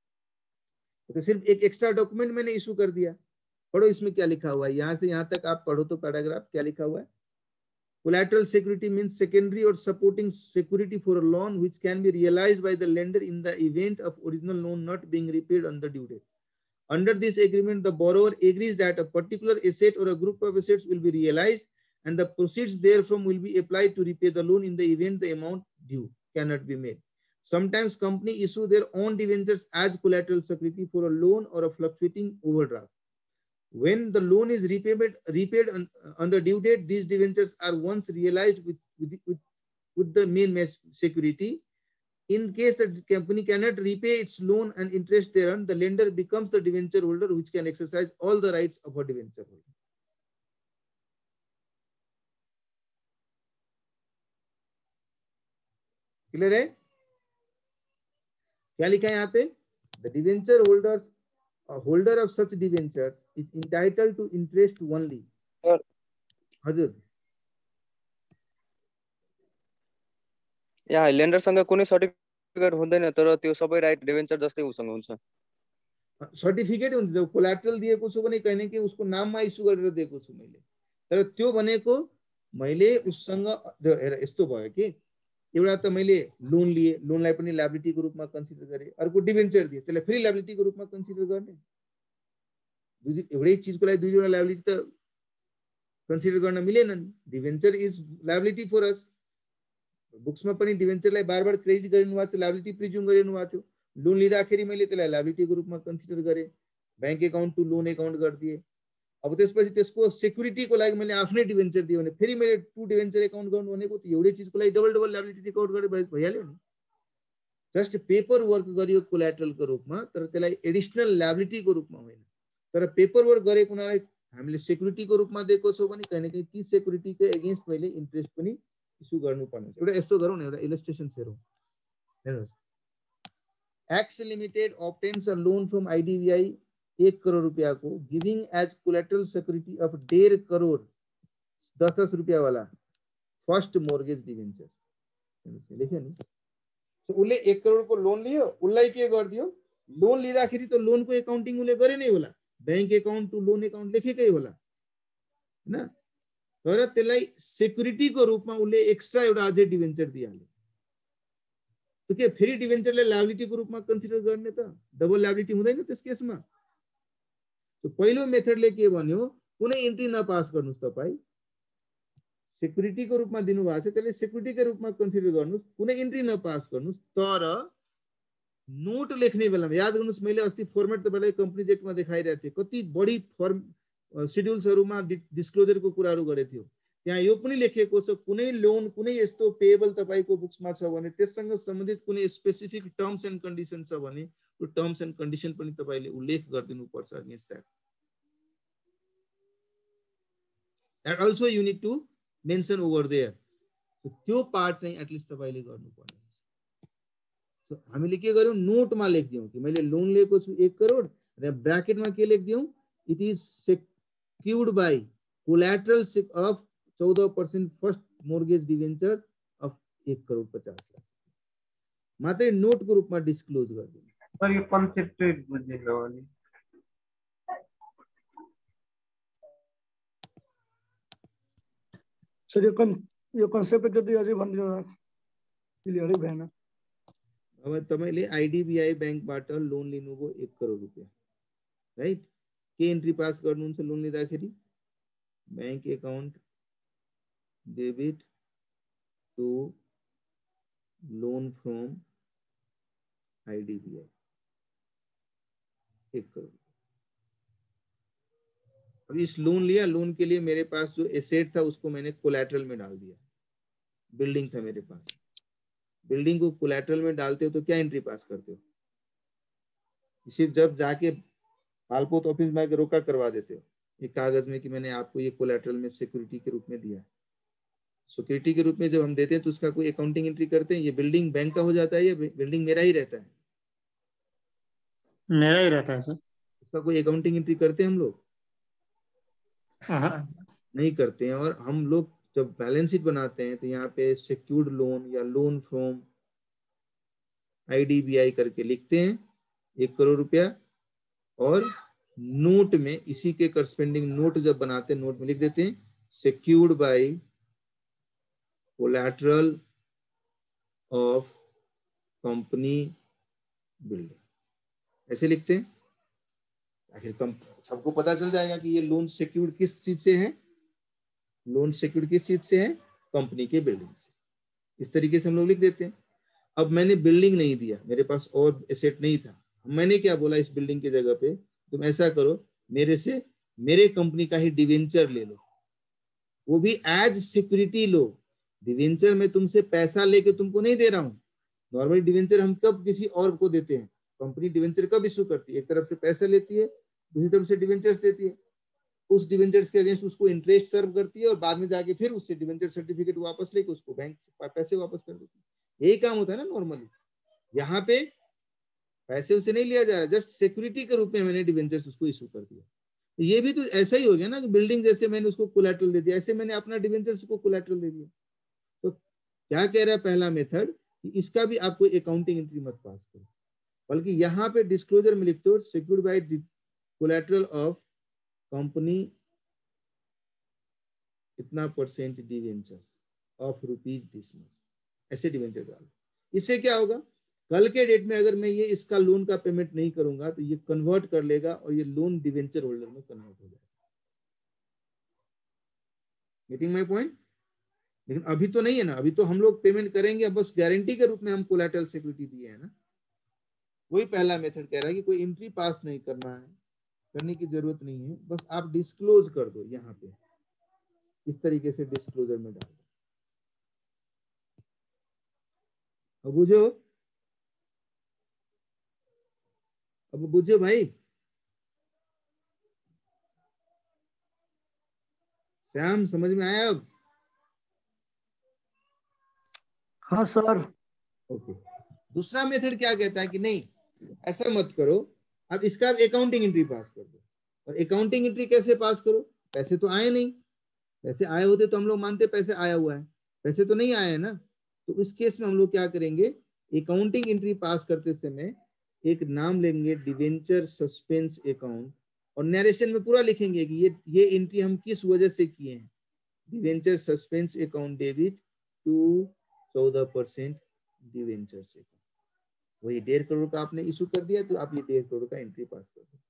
तो सिर्फ एक एक्स्ट्रा डॉक्यूमेंट मैंने इशू कर दिया। पढ़ो इसमें क्या लिखा हुआ है, यहाँ से यहाँ तक आप पढ़ो तो पैराग्राफ क्या लिखा हुआ है। Collateral security means secondary or supporting security for a loan which can be realized by the lender in the event of original loan not being repaid on the due date. Under this agreement, the borrower agrees that a particular asset or a group of assets will be realized and the proceeds therefrom will be applied to repay the loan in the event the amount due cannot be made. Sometimes company issue their own debentures as collateral security for a loan or a fluctuating overdraft. When the loan is repaid on the due date, these debentures are once realized with the main security. In case the company cannot repay its loan and interest thereon, the lender becomes the debenture holder, which can exercise all the rights of a debenture holder. Clear है? क्या लिखा है यहाँ पे? The debenture holders, a holder of such debentures is entitled to interest only. हजुर यहाँ लेन्डरसँग कुनै सर्टिफिकेट हुँदैन, तर त्यो सबै राइट डिभेन्चर जस्तै उसँग हुन्छ। सर्टिफिकेट हुन्छ, जब कोल्याट्रल दिएको छु भने कहिने कि उसको नाममा इस्यु गरेर दिएको छु मैले, तर त्यो भनेको मैले उससँग हेर यस्तो भयो कि एउटा त मैले लोन लिए, लोनलाई पनि लायबिलिटीको रूपमा कन्सिडर गरे, अर्को डिभेन्चर दिए त्यसलाई फेरि लायबिलिटीको रूपमा कन्सिडर गर्ने। एउटै चिजको लागि दुईवटा लायबिलिटी त कन्सिडर गर्न मिलेन नि। Debenture is liability for us, बुक्समा पनि डिभेन्चरलाई बार बार क्रेडिट गरिनु भएको छ, लायबिलिटी प्रिज्युम गरिनु भएको थियो। लोन लिँदाखेरि मैले त्यसलाई लायबिलिटीको रूपमा कन्सिडर गरेँ, bank account to loan account गरिदिएँ। अब त्यसपछि त्यसको सेक्युरिटीको लागि मैले आफ्नै डिभेन्चर दिएँ भने फेरि मैले टु डिभेन्चर एकाउन्ट गर्नु भनेको त एउटै चिजको लागि डबल डबल लायबिलिटी रिकर्ड गरे भइहाल्यो नि। जस्ट पेपर वर्क गरियो कोल्याट्रलको रूपमा, तर त्यसलाई एडिसनल लायबिलिटीको रूपमा होइन। तर पेपर वर्क गरेको हुनाले हामीले सेक्युरिटीको रूपमा दिएको छौँ भने कहीँ न कहीँ ती सेक्युरिटीको एगेन्स्ट मैले इन्ट्रेस्ट पनि इस्यु गर्नुपर्ने छ। एउटा यस्तो गरौँ न, एउटा इलस्ट्रेसन हेरौँ। हेर्नुहोस्, X limited obtains a loan from IDBI 1 crore रुपया को, giving as collateral security of 1.5 crore 10-10 रुपया वाला फर्स्ट मोर्गेज डिवेंचर लेख्यो नि। सो उसले 1 करोड़ को लोन लियो, उसलाई के गरिदियो, लोन लिँदाखेरि त लोनको एकाउन्टिङ उसले गरे नै होला, bank account to loan account लेखेकै होला हैन, तर त्यसलाई सेक्युरिटीको रूपमा उसले एक्स्ट्रा एउटा अझै डिवेन्चर दिइहाल्यो। तो के फेरि डिवेन्चरले लायबिलिटीको रूपमा कन्सिडर गर्ने त डबल लायबिलिटी हुँदैन त्यस केसमा। तो पहिलो मेथडले के भन्यो, कुनै एन्ट्री नपास गर्नुस्, तपाई सेक्युरिटीको रूपमा दिनु भएको छ त्यसले सेक्युरिटीको रूपमा कन्सिडर गर्नुस्, कुनै एन्ट्री नपास गर्नुस्, तर नोट लेख्ने बेलामा याद गर्नुस्, मैले अस्ति फर्मेट तपाईलाई कम्पनीज एक्टमा देखाइरहेको थिएँ, कति बढी फर्म शेड्युल्सहरुमा डिस्क्लोजरको कुराहरु गरेको थियो। त्यहाँ यो पनि लेखिएको छ, कुनै लोन कुनै यस्तो पेएबल तपाईको बुक्समा छ भने त्यससँग सम्बन्धित कुनै स्पेसिफिक टर्म्स एन्ड कन्डिसन छ भने त्यो टर्म्स एन्ड कन्डिसन पनि तपाईले उल्लेख गरिदिनु पर्छ against that. That also you need to mention over there. So त्यो पार्ट चाहिँ एटलिस्ट तपाईले गर्नुपर्ने हुन्छ। सो हामीले के गर्यौं, नोटमा लेख्दियौं कि मैले लोन लिएको छु 1 करोड र ब्र्याकेटमा के लेख्दियौं, it is secured by collateral of 14% first mortgage debenture of 1,50,00,000 मात्रै नोटको रूपमा डिस्क्लोज गरिदिनु। सर यो कन्सेप्ट चाहिँ बुझिनँ अनि सर यो कन्सेप्ट जति अझै भनिदिनु क्लियरै भएन। अब तपाईले आईडीबीआई बैंकबाट लोन लिनुभयो 1 करोड रुपैयाँ, राइट? के एन्ट्री पास गर्नुहुन्छ लोन लिँदाखेरि? Bank account debit to loan from IDBI 1 crore. अब इस लोन लिया, लोन के लिए मेरे पास जो एसेट था उसको मैंने कोलैटरल में डाल दिया। बिल्डिंग था मेरे पास, बिल्डिंग को कोलैटरल में डालते हो तो क्या एंट्री पास करते हो? सिर्फ जब जाके पालपोत ऑफिस में आके रोका करवा देते हो एक कागज में कि मैंने आपको ये कोलैटरल में सिक्योरिटी के रूप में दिया। सिक्योरिटी के रूप में जब हम देते हैं तो उसका कोई अकाउंटिंग एंट्री करते हैं? ये बिल्डिंग बैंक का हो जाता है या बिल्डिंग मेरा ही रहता है? मेरा ही रहता है सर। उसका कोई अकाउंटिंग एंट्री करते हैं हम लोग? हाँ। नहीं करते हैं। और हम लोग जब बैलेंस शीट बनाते हैं तो यहाँ पे सिक्योर्ड लोन या लोन फ्रॉम आईडीबीआई करके लिखते हैं 1 करोड़ रुपया, और नोट में इसी के करस्पेंडिंग नोट जब बनाते हैं नोट में लिख देते हैं secured by collateral of company building, ऐसे लिखते हैं। आखिर सबको पता चल जाएगा कि ये लोन सिक्योर्ड किस चीज से है, लोन सिक्योर्ड किस चीज से है? कंपनी के बिल्डिंग से। इस तरीके से हम लोग लिख देते हैं। अब मैंने बिल्डिंग नहीं दिया, मेरे पास और एसेट नहीं था, मैंने क्या बोला इस बिल्डिंग की जगह पे, तुम ऐसा करो मेरे से मेरे कंपनी का ही डिवेंचर ले लो, वो भी एज सिक्योरिटी लो। डिवेंचर में तुमसे पैसा लेके तुमको नहीं दे रहा हूं। नॉर्मली डिवेंचर हम कब किसी और को देते हैं? कंपनी डिवेंचर कब इशू करती है? एक तरफ से पैसा लेती है, दूसरी तरफ से डिवेंचर्स देती है। उस डिवेंचर्स के अगेंस्ट उसको इंटरेस्ट सर्व करती है और बाद में जाके फिर उससे डिवेंचर सर्टिफिकेट वापस लेके उसको बैंक से पैसे वापस कर देती है। यही काम होता है ना नॉर्मली। यहाँ पे पैसे उसे नहीं लिया जा रहा, जस्ट सिक्योरिटी के रूप में मैंने डिवेंचर्स उसको इशू कर दिया। तो ये भी तो ऐसा ही हो गया ना कि बिल्डिंग जैसे मैंने उसको कोलैटरल दे दिया, ऐसे मैंने अपना डिवेंचर्स को कोलैटरल दे दिया। तो क्या कह रहा है पहला मेथड कि इसका भी आपको अकाउंटिंग एंट्री मत पास करो, बल्कि यहाँ पे डिस्क्लोजर में लिखते हो secured by collateral of company इतना percent debentures of rupees this much, ऐसे डिवेंचर डालो। इससे क्या होगा, कल के डेट में अगर मैं ये इसका लोन का पेमेंट नहीं करूंगा तो ये कन्वर्ट कर लेगा और ये लोन डिवेंचर होल्डर में कन्वर्ट हो जाएगा। Getting my point? लेकिन अभी तो नहीं है ना, अभी तो हम लोग पेमेंट करेंगे, बस गारंटी के रूप में हम कोलैटरल सिक्योरिटी दिए है ना। वही पहला मेथड कह रहा है कि कोई एंट्री पास नहीं करना है, करने की जरूरत नहीं है, बस आप डिस्क्लोज कर दो। यहाँ पे इस तरीके से डिस्क्लोजर में डाल दो। अब बुझो, अब बुझो भाई। श्याम समझ में आया अब? हाँ सर। ओके। दूसरा मेथड क्या कहता है कि नहीं ऐसा मत करो, अब इसका अकाउंटिंग एंट्री पास कर दो। और अकाउंटिंग एंट्री कैसे पास करो? पैसे तो आए नहीं, पैसे आए होते तो हम लोग मानते पैसे आया हुआ है, पैसे तो नहीं आए है ना। तो इस केस में हम लोग क्या करेंगे, अकाउंटिंग एंट्री पास करते समय एक नाम लेंगे डिवेंचर सस्पेंस अकाउंट, और नरेशन में पूरा लिखेंगे कि ये एंट्री हम किस वजह से किए हैं। Debenture suspense account debit to 14% debenture से। वही 1.5 करोड़ का आपने इशू कर दिया तो आप ये 1.5 करोड़ का एंट्री पास कर दो।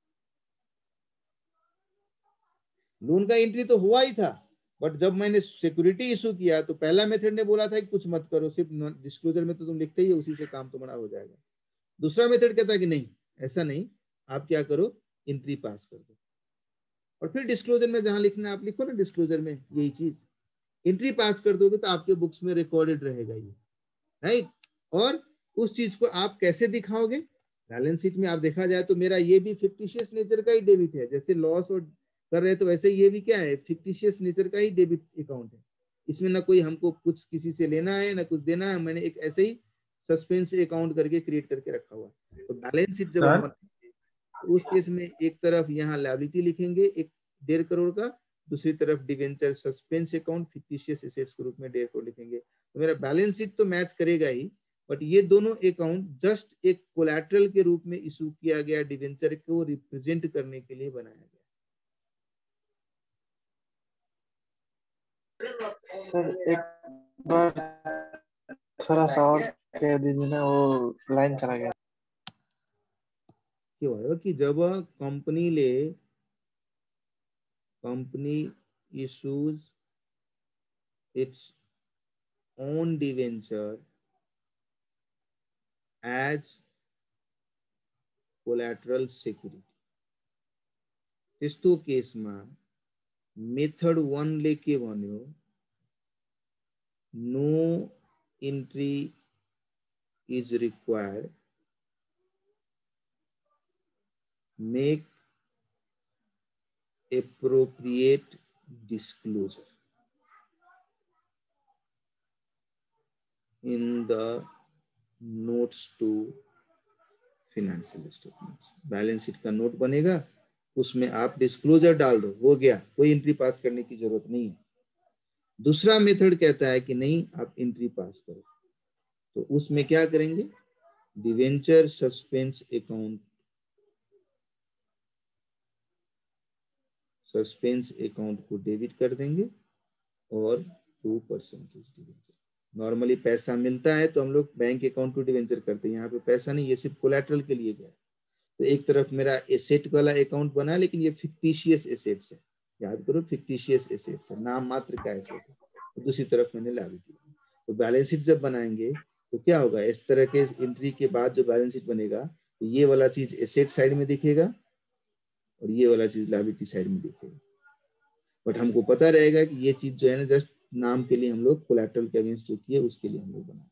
लोन का एंट्री तो हुआ ही था, बट जब मैंने सिक्योरिटी इशू किया तो पहला मेथड ने बोला था कि कुछ मत करो, सिर्फ डिस्क्लोजर में तो तुम लिखते ही, उसी से काम तुम्हारा हो जाएगा। दूसरा मेथड कहता है कि नहीं, ऐसा नहीं, आप क्या करो, एंट्री पास कर दो। और फिर डिस्क्लोजर में जहां लिखना है आप लिखो ना, डिस्क्लोजर में यही चीज, एंट्री पास कर दोगे तो आपके बुक्स में रिकॉर्डेड रहेगा ये, राइट। और उस चीज को आप कैसे दिखाओगे? बैलेंस शीट में आप देखा जाए तो मेरा ये भी फिक्टिशियस नेचर का ही डेबिट है, जैसे लॉस और कर रहे तो वैसे ये भी क्या है, फिक्टिशियस नेचर का ही डेबिट अकाउंट है। इसमें ना कोई हमको कुछ किसी से लेना है ना कुछ देना है, मैंने एक ऐसे ही सस्पेंस अकाउंट करके क्रिएट करके रखा हुआ है। तो बैलेंस शीट जब हम उस केस में एक तरफ यहाँ लायबिलिटी लिखेंगे 1.5 करोड़ का, दूसरी तरफ debenture suspense account fictitious assets के रूप में 1.5 करोड़ लिखेंगे। तो मेरा बैलेंस शीट तो मैच करेगा ही, बट ये दोनों अकाउंट जस्ट एक कोलैटरल के रूप में इशू किया गया डिवेंचर को रिप्रेजेंट करने के लिए बनाया गया। सर एक बार थोड़ा सा और कह दीजिए ना, वो लाइन चला गया। क्यों है कि जब company issues its own debenture as collateral security, त्यस्तो केसमा मेथड 1 ले के भन्यो, no entry is required, make appropriate disclosure in the notes to financial statements। Balance sheet का नोट बनेगा, उसमें आप डिस्क्लोजर डाल दो, हो गया, कोई एंट्री पास करने की जरूरत नहीं है। दूसरा मेथड कहता है कि नहीं, आप एंट्री पास करो, तो उसमें क्या करेंगे, डिवेंचर सस्पेंस अकाउंट को डेबिट कर देंगे और 2% डिवेंचर। नॉर्मली पैसा मिलता है तो हम लोग बैंक अकाउंट को डिवेंचर करते हैं, यहाँ पे पैसा नहीं, ये सिर्फ कोलैटरल के लिए गया। तो एक तरफ मेरा एसेट वाला अकाउंट बना, लेकिन ये फिक्टिशियस एसेट्स है, याद करो फिक्टिशियस एसेट्स है, नाम मात्र का एसेट है। तो दूसरी तरफ मैंने लायबिलिटी। तो बैलेंस शीट जब बनाएंगे तो क्या होगा, इस तरह के एंट्री के बाद जो बैलेंस शीट बनेगा, तो ये वाला चीज एसेट साइड में दिखेगा और ये वाला चीज लायबिलिटी साइड में दिखेगा। बट हमको पता रहेगा कि ये चीज जो है ना, जस्ट नाम के लिए हम लोग कोलैटरल के अगेंस्ट जो किए उसके लिए हम लोग बनाए।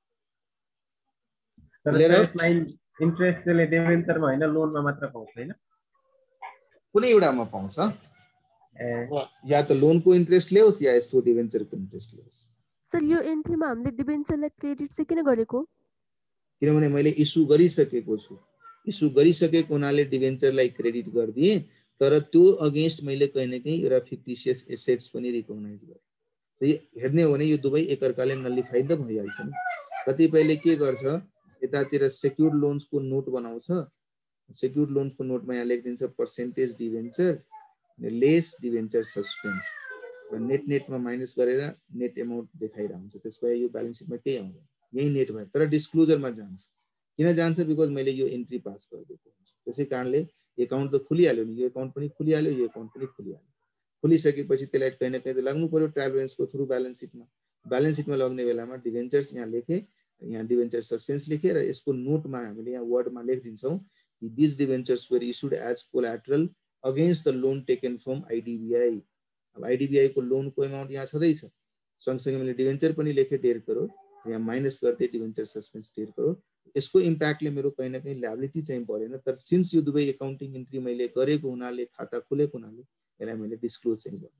इन्ट्रेस्ट ले डिभेन्चरमा हैन, लोनमा मात्र पाउँछ हैन, कुनै एउटामा पाउँछ। या त लोनको इन्ट्रेस्ट ल्याओस् या यसको डिभेन्चरको इन्ट्रेस्ट ल्याओस्। सर यो एन्ट्रीमा हामीले डिभेन्चरलाई क्रेडिट चाहिँ किन गरेको? किनभने मैले इस्यु गरिसकेको छु, इस्यु गरिसकेको हुनाले डिभेन्चरलाई क्रेडिट गरिदिएँ, तर त्यो अगेन्स्ट मैले कहीँ न कहीँ एउटा फिक्टिशियस एसेट्स पनि रिकग्नाइज गरेँ। हेर्ने हो भने यो दुवै एकअर्काले नलिफाइड त भइहाल्छ नि। कतिपयले के गर्छ, यतातिर सेक्युर्ड लोन्सको नोट बनाउँछ, सेक्युर्ड लोन्सको नोटमा यहाँ लेखिदिन्छ percentage debenture less debenture suspense, र नेटमा माइनस गरेर नेट एमाउन्ट देखाइरहेको हुन्छ। त्यसपछि यो ब्यालेन्स शीटमा केही आउँदैन, यही नेट भयो, तर डिस्क्लोजरमा जान्छ। किन जान्छ? बिकज मैले यो एन्ट्री पास गरिदिएको हुन्छ। त्यसै कारणले एकाउन्ट त खुलिहाल्यो नि, यो एकाउन्ट पनि खुलिहाल्यो, यो एकाउन्ट पनि खुलिहाल्यो। खुलिसकेपछि त्यसलाई कहीँ न कहीँ त लाग्नु पर्यो ट्रायल ब्यालेन्सको थ्रु बैलेंस शीटमा लग्ने बेलामा डिभेन्चर्स यहाँ लेखे, यहाँ डिभेन्चर सस्पेंस लेखे, र यसको नोटमा हामीले यहाँ वर्डमा लेखिदिन्छौँ कि this debentures were issued as collateral against the loan taken from IDBI. अब आईडीबीआई को लोन को अमाउन्ट यहाँ छँदैछ, सँगसँगै मैले डिभेन्चर पनि लेखेँ 1.5 करोड, यहाँ माइनस गर्दै डिभेन्चर सस्पेंस 1.5 करोड। यसको इम्प्याक्टले मेरो कहीँ न कहीँ लायबिलिटी चाहिँ परेन, तर सिन्स यो दुवै एकाउन्टिङ एन्ट्री मैले गरेको हुनाले, खाता खुलेको हुनाले यसलाई मैले डिस्क्लोज चाहिँ गरेँ।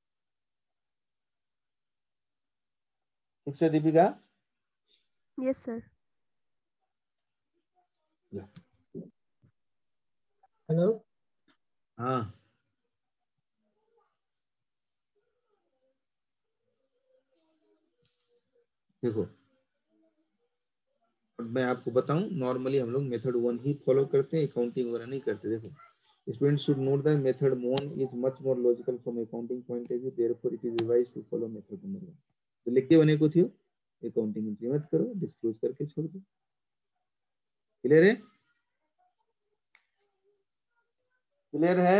ठीक छ दीपिका? Yes sir. हेलो। हाँ, देखो मैं आपको बताऊं, नॉर्मली हम लोग मेथड 1 ही फॉलो करते हैं, अकाउंटिंग वगैरह नहीं करते। देखो, students should note that method 1 is much more logical from accounting point of view, therefore it is advised to follow method number 1। तो लिख के बने को थियो, अकाउंटिंग एंट्री मत करो, डिस्क्लोज करके छोड़ दो। क्लियर है? क्लियर है?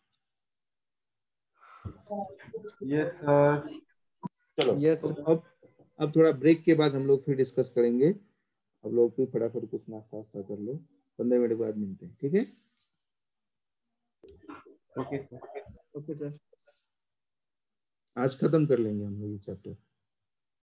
Yes sir. चलो यस अब थोड़ा ब्रेक के बाद हम लोग फिर डिस्कस करेंगे। अब लोग भी फटाफट कुछ नाश्ता वास्ता कर लो, 15 मिनट बाद मिलते हैं, ठीक है? Okay sir. Okay sir. आज खत्म कर लेंगे हम लोग ये चैप्टर।